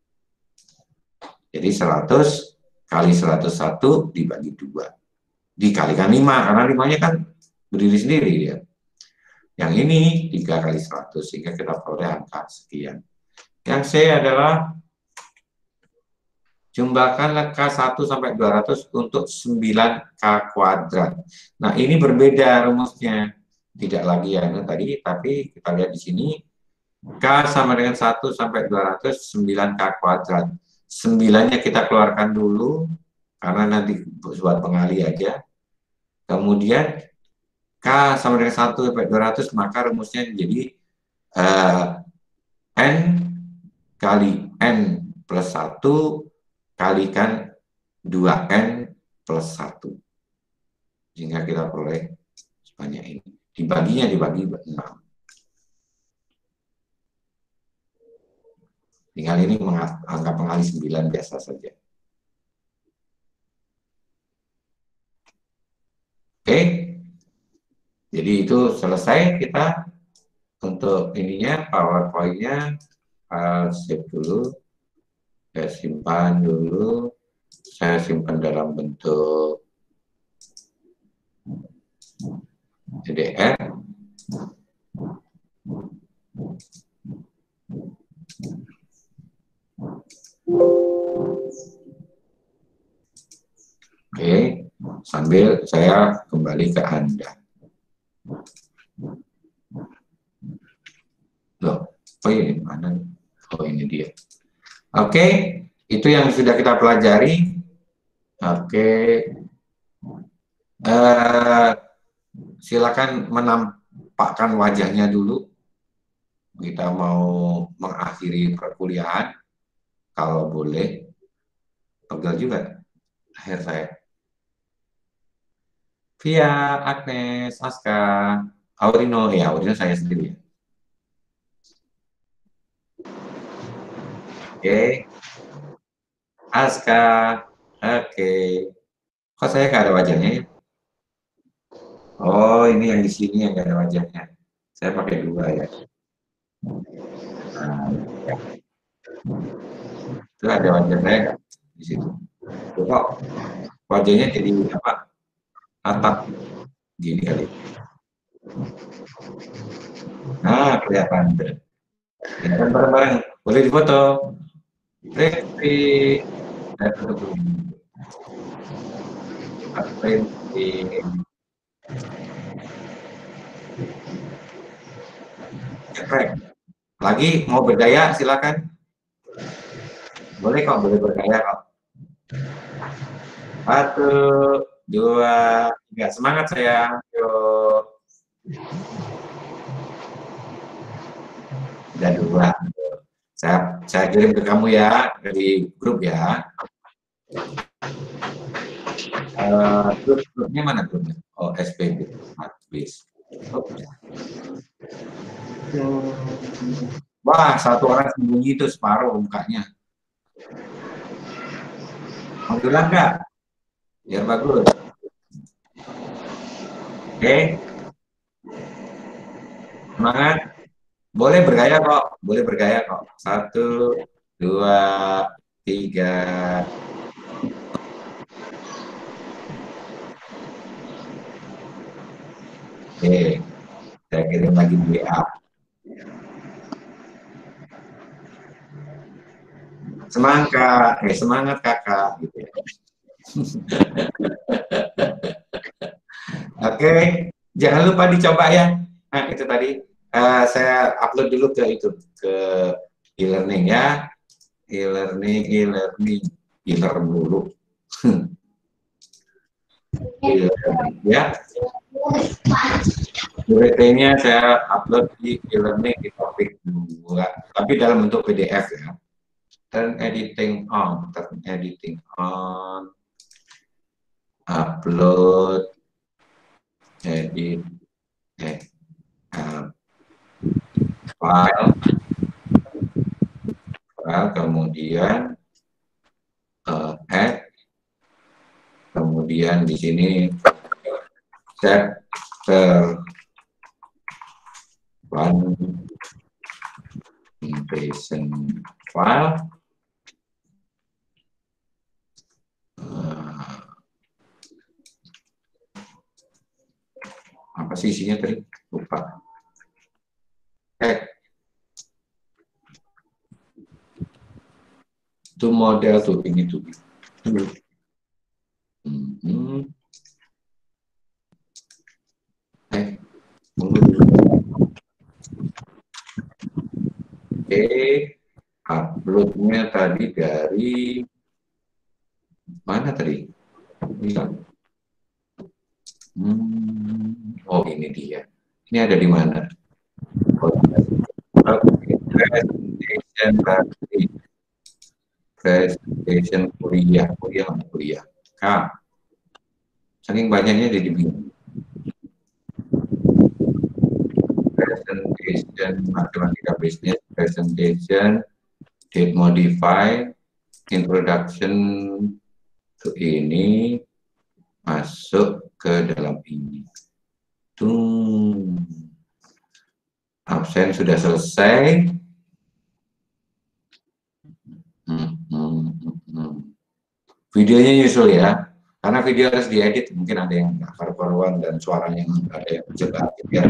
Jadi 100 kali 101 dibagi 2. Dikalikan 5, karena 5-nya kan berdiri sendiri dia. Yang ini 3 kali 100, sehingga kita peroleh angka sekian. Yang C adalah jumlahkan K1 sampai 200 untuk 9K kuadrat. Nah, ini berbeda rumusnya. Tidak lagi yang tadi, tapi kita lihat di sini. K sama dengan 1 sampai 200, 9K kuadrat. 9-nya kita keluarkan dulu, karena nanti buat pengali aja. Kemudian, K sama dengan 1 sampai 200, maka rumusnya jadi N kali N plus 1 kalikan 2N plus 1. Sehingga kita peroleh sebanyak ini. Dibaginya dibagi 6. Tinggal ini angka pengali 9 biasa saja. Oke. Jadi itu selesai kita untuk ininya PowerPoint-nya save dulu, saya simpan dulu, saya simpan dalam bentuk PDF. Oke, sambil saya kembali ke Anda. Loh, oh ini mana? Oh ini dia. Oke, itu yang sudah kita pelajari. Oke, silakan menampakkan wajahnya dulu. Kita mau mengakhiri perkuliahan, kalau boleh. Pegel juga akhir saya. Via, Agnes, Aska, Aurino, ya Aurino saya sendiri. Oke, Aska, oke. Kok saya nggak ada wajahnya ya? Oh, ini yang di sini yang nggak ada wajahnya. Saya pakai 2 ya. Nah, ya. Itu ada wajah saya nggak di situ? Kok wajahnya jadi apa? Atap gini kali. Nah, kelihatan. Kelihatan bareng-bareng. Boleh difoto. Revisi. Lagi mau bergaya silakan. Boleh kok, boleh bergaya kok. 1, 2, 3. Semangat sayang. Yuk. Udah 2. Saya kirim ke kamu ya, dari grup ya. Grupnya mana grupnya? Oh, SPB. Please. Wah, 1 orang sembunyi itu separuh mukanya. Mau bilang nggak? Biar bagus. Oke. Semangat. Boleh bergaya kok. Boleh bergaya kok. 1, 2, 3. Oke. Saya kirim lagi di WA. Semangat kakak gitu ya. Oke, jangan lupa dicoba ya. Nah, itu tadi saya upload dulu ke e-learning ya. E-learning dulu. Ya. URT-nya saya upload di e-learning di topik 2, tapi dalam bentuk PDF ya. Turn editing on, upload, edit, file, kemudian add, kemudian di sini chapter 1 presentation file. Apa sih isinya tadi? Lupa. Itu model tuh, ini tuh. Oke, uploadnya tadi dari mana tadi? Oh, ini dia. Ini ada di mana? Presentation kuliah. Saking banyaknya jadi bingung. Presentation matematika bisnis, presentation, date modify, introduction to ini, masuk ke dalam ini. Absen sudah selesai. Videonya nyusul ya, karena video harus diedit, mungkin ada yang nggak karu-karuan dan suaranya ada yang jelas gitu ya.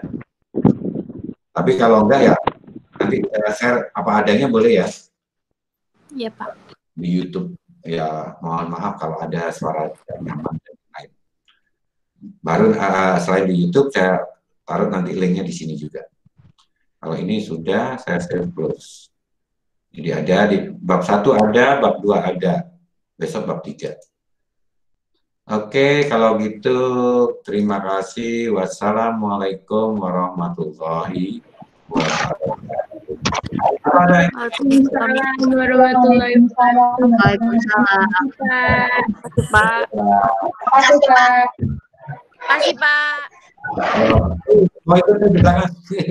Tapi kalau enggak ya nanti share apa adanya boleh ya. Iya Pak. Di YouTube ya, mohon maaf kalau ada suara tidak nyaman dan lain. Baru selain di YouTube saya taruh nanti linknya di sini juga. Kalau ini sudah saya share close. Jadi ada di bab 1 ada, bab 2 ada. Besok bab 3. Oke, kalau gitu terima kasih. Wassalamualaikum warahmatullahi wabarakatuh. Waalaikumsalam warahmatullahi wabarakatuh. Waalaikumsalam. Pak. Makasih, Pak. Makasih Pak. Mau ikut di tangan.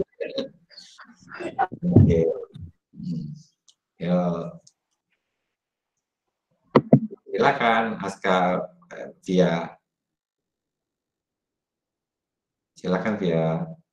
Oke. Yuk. Silakan Aska, Via. Silakan Via.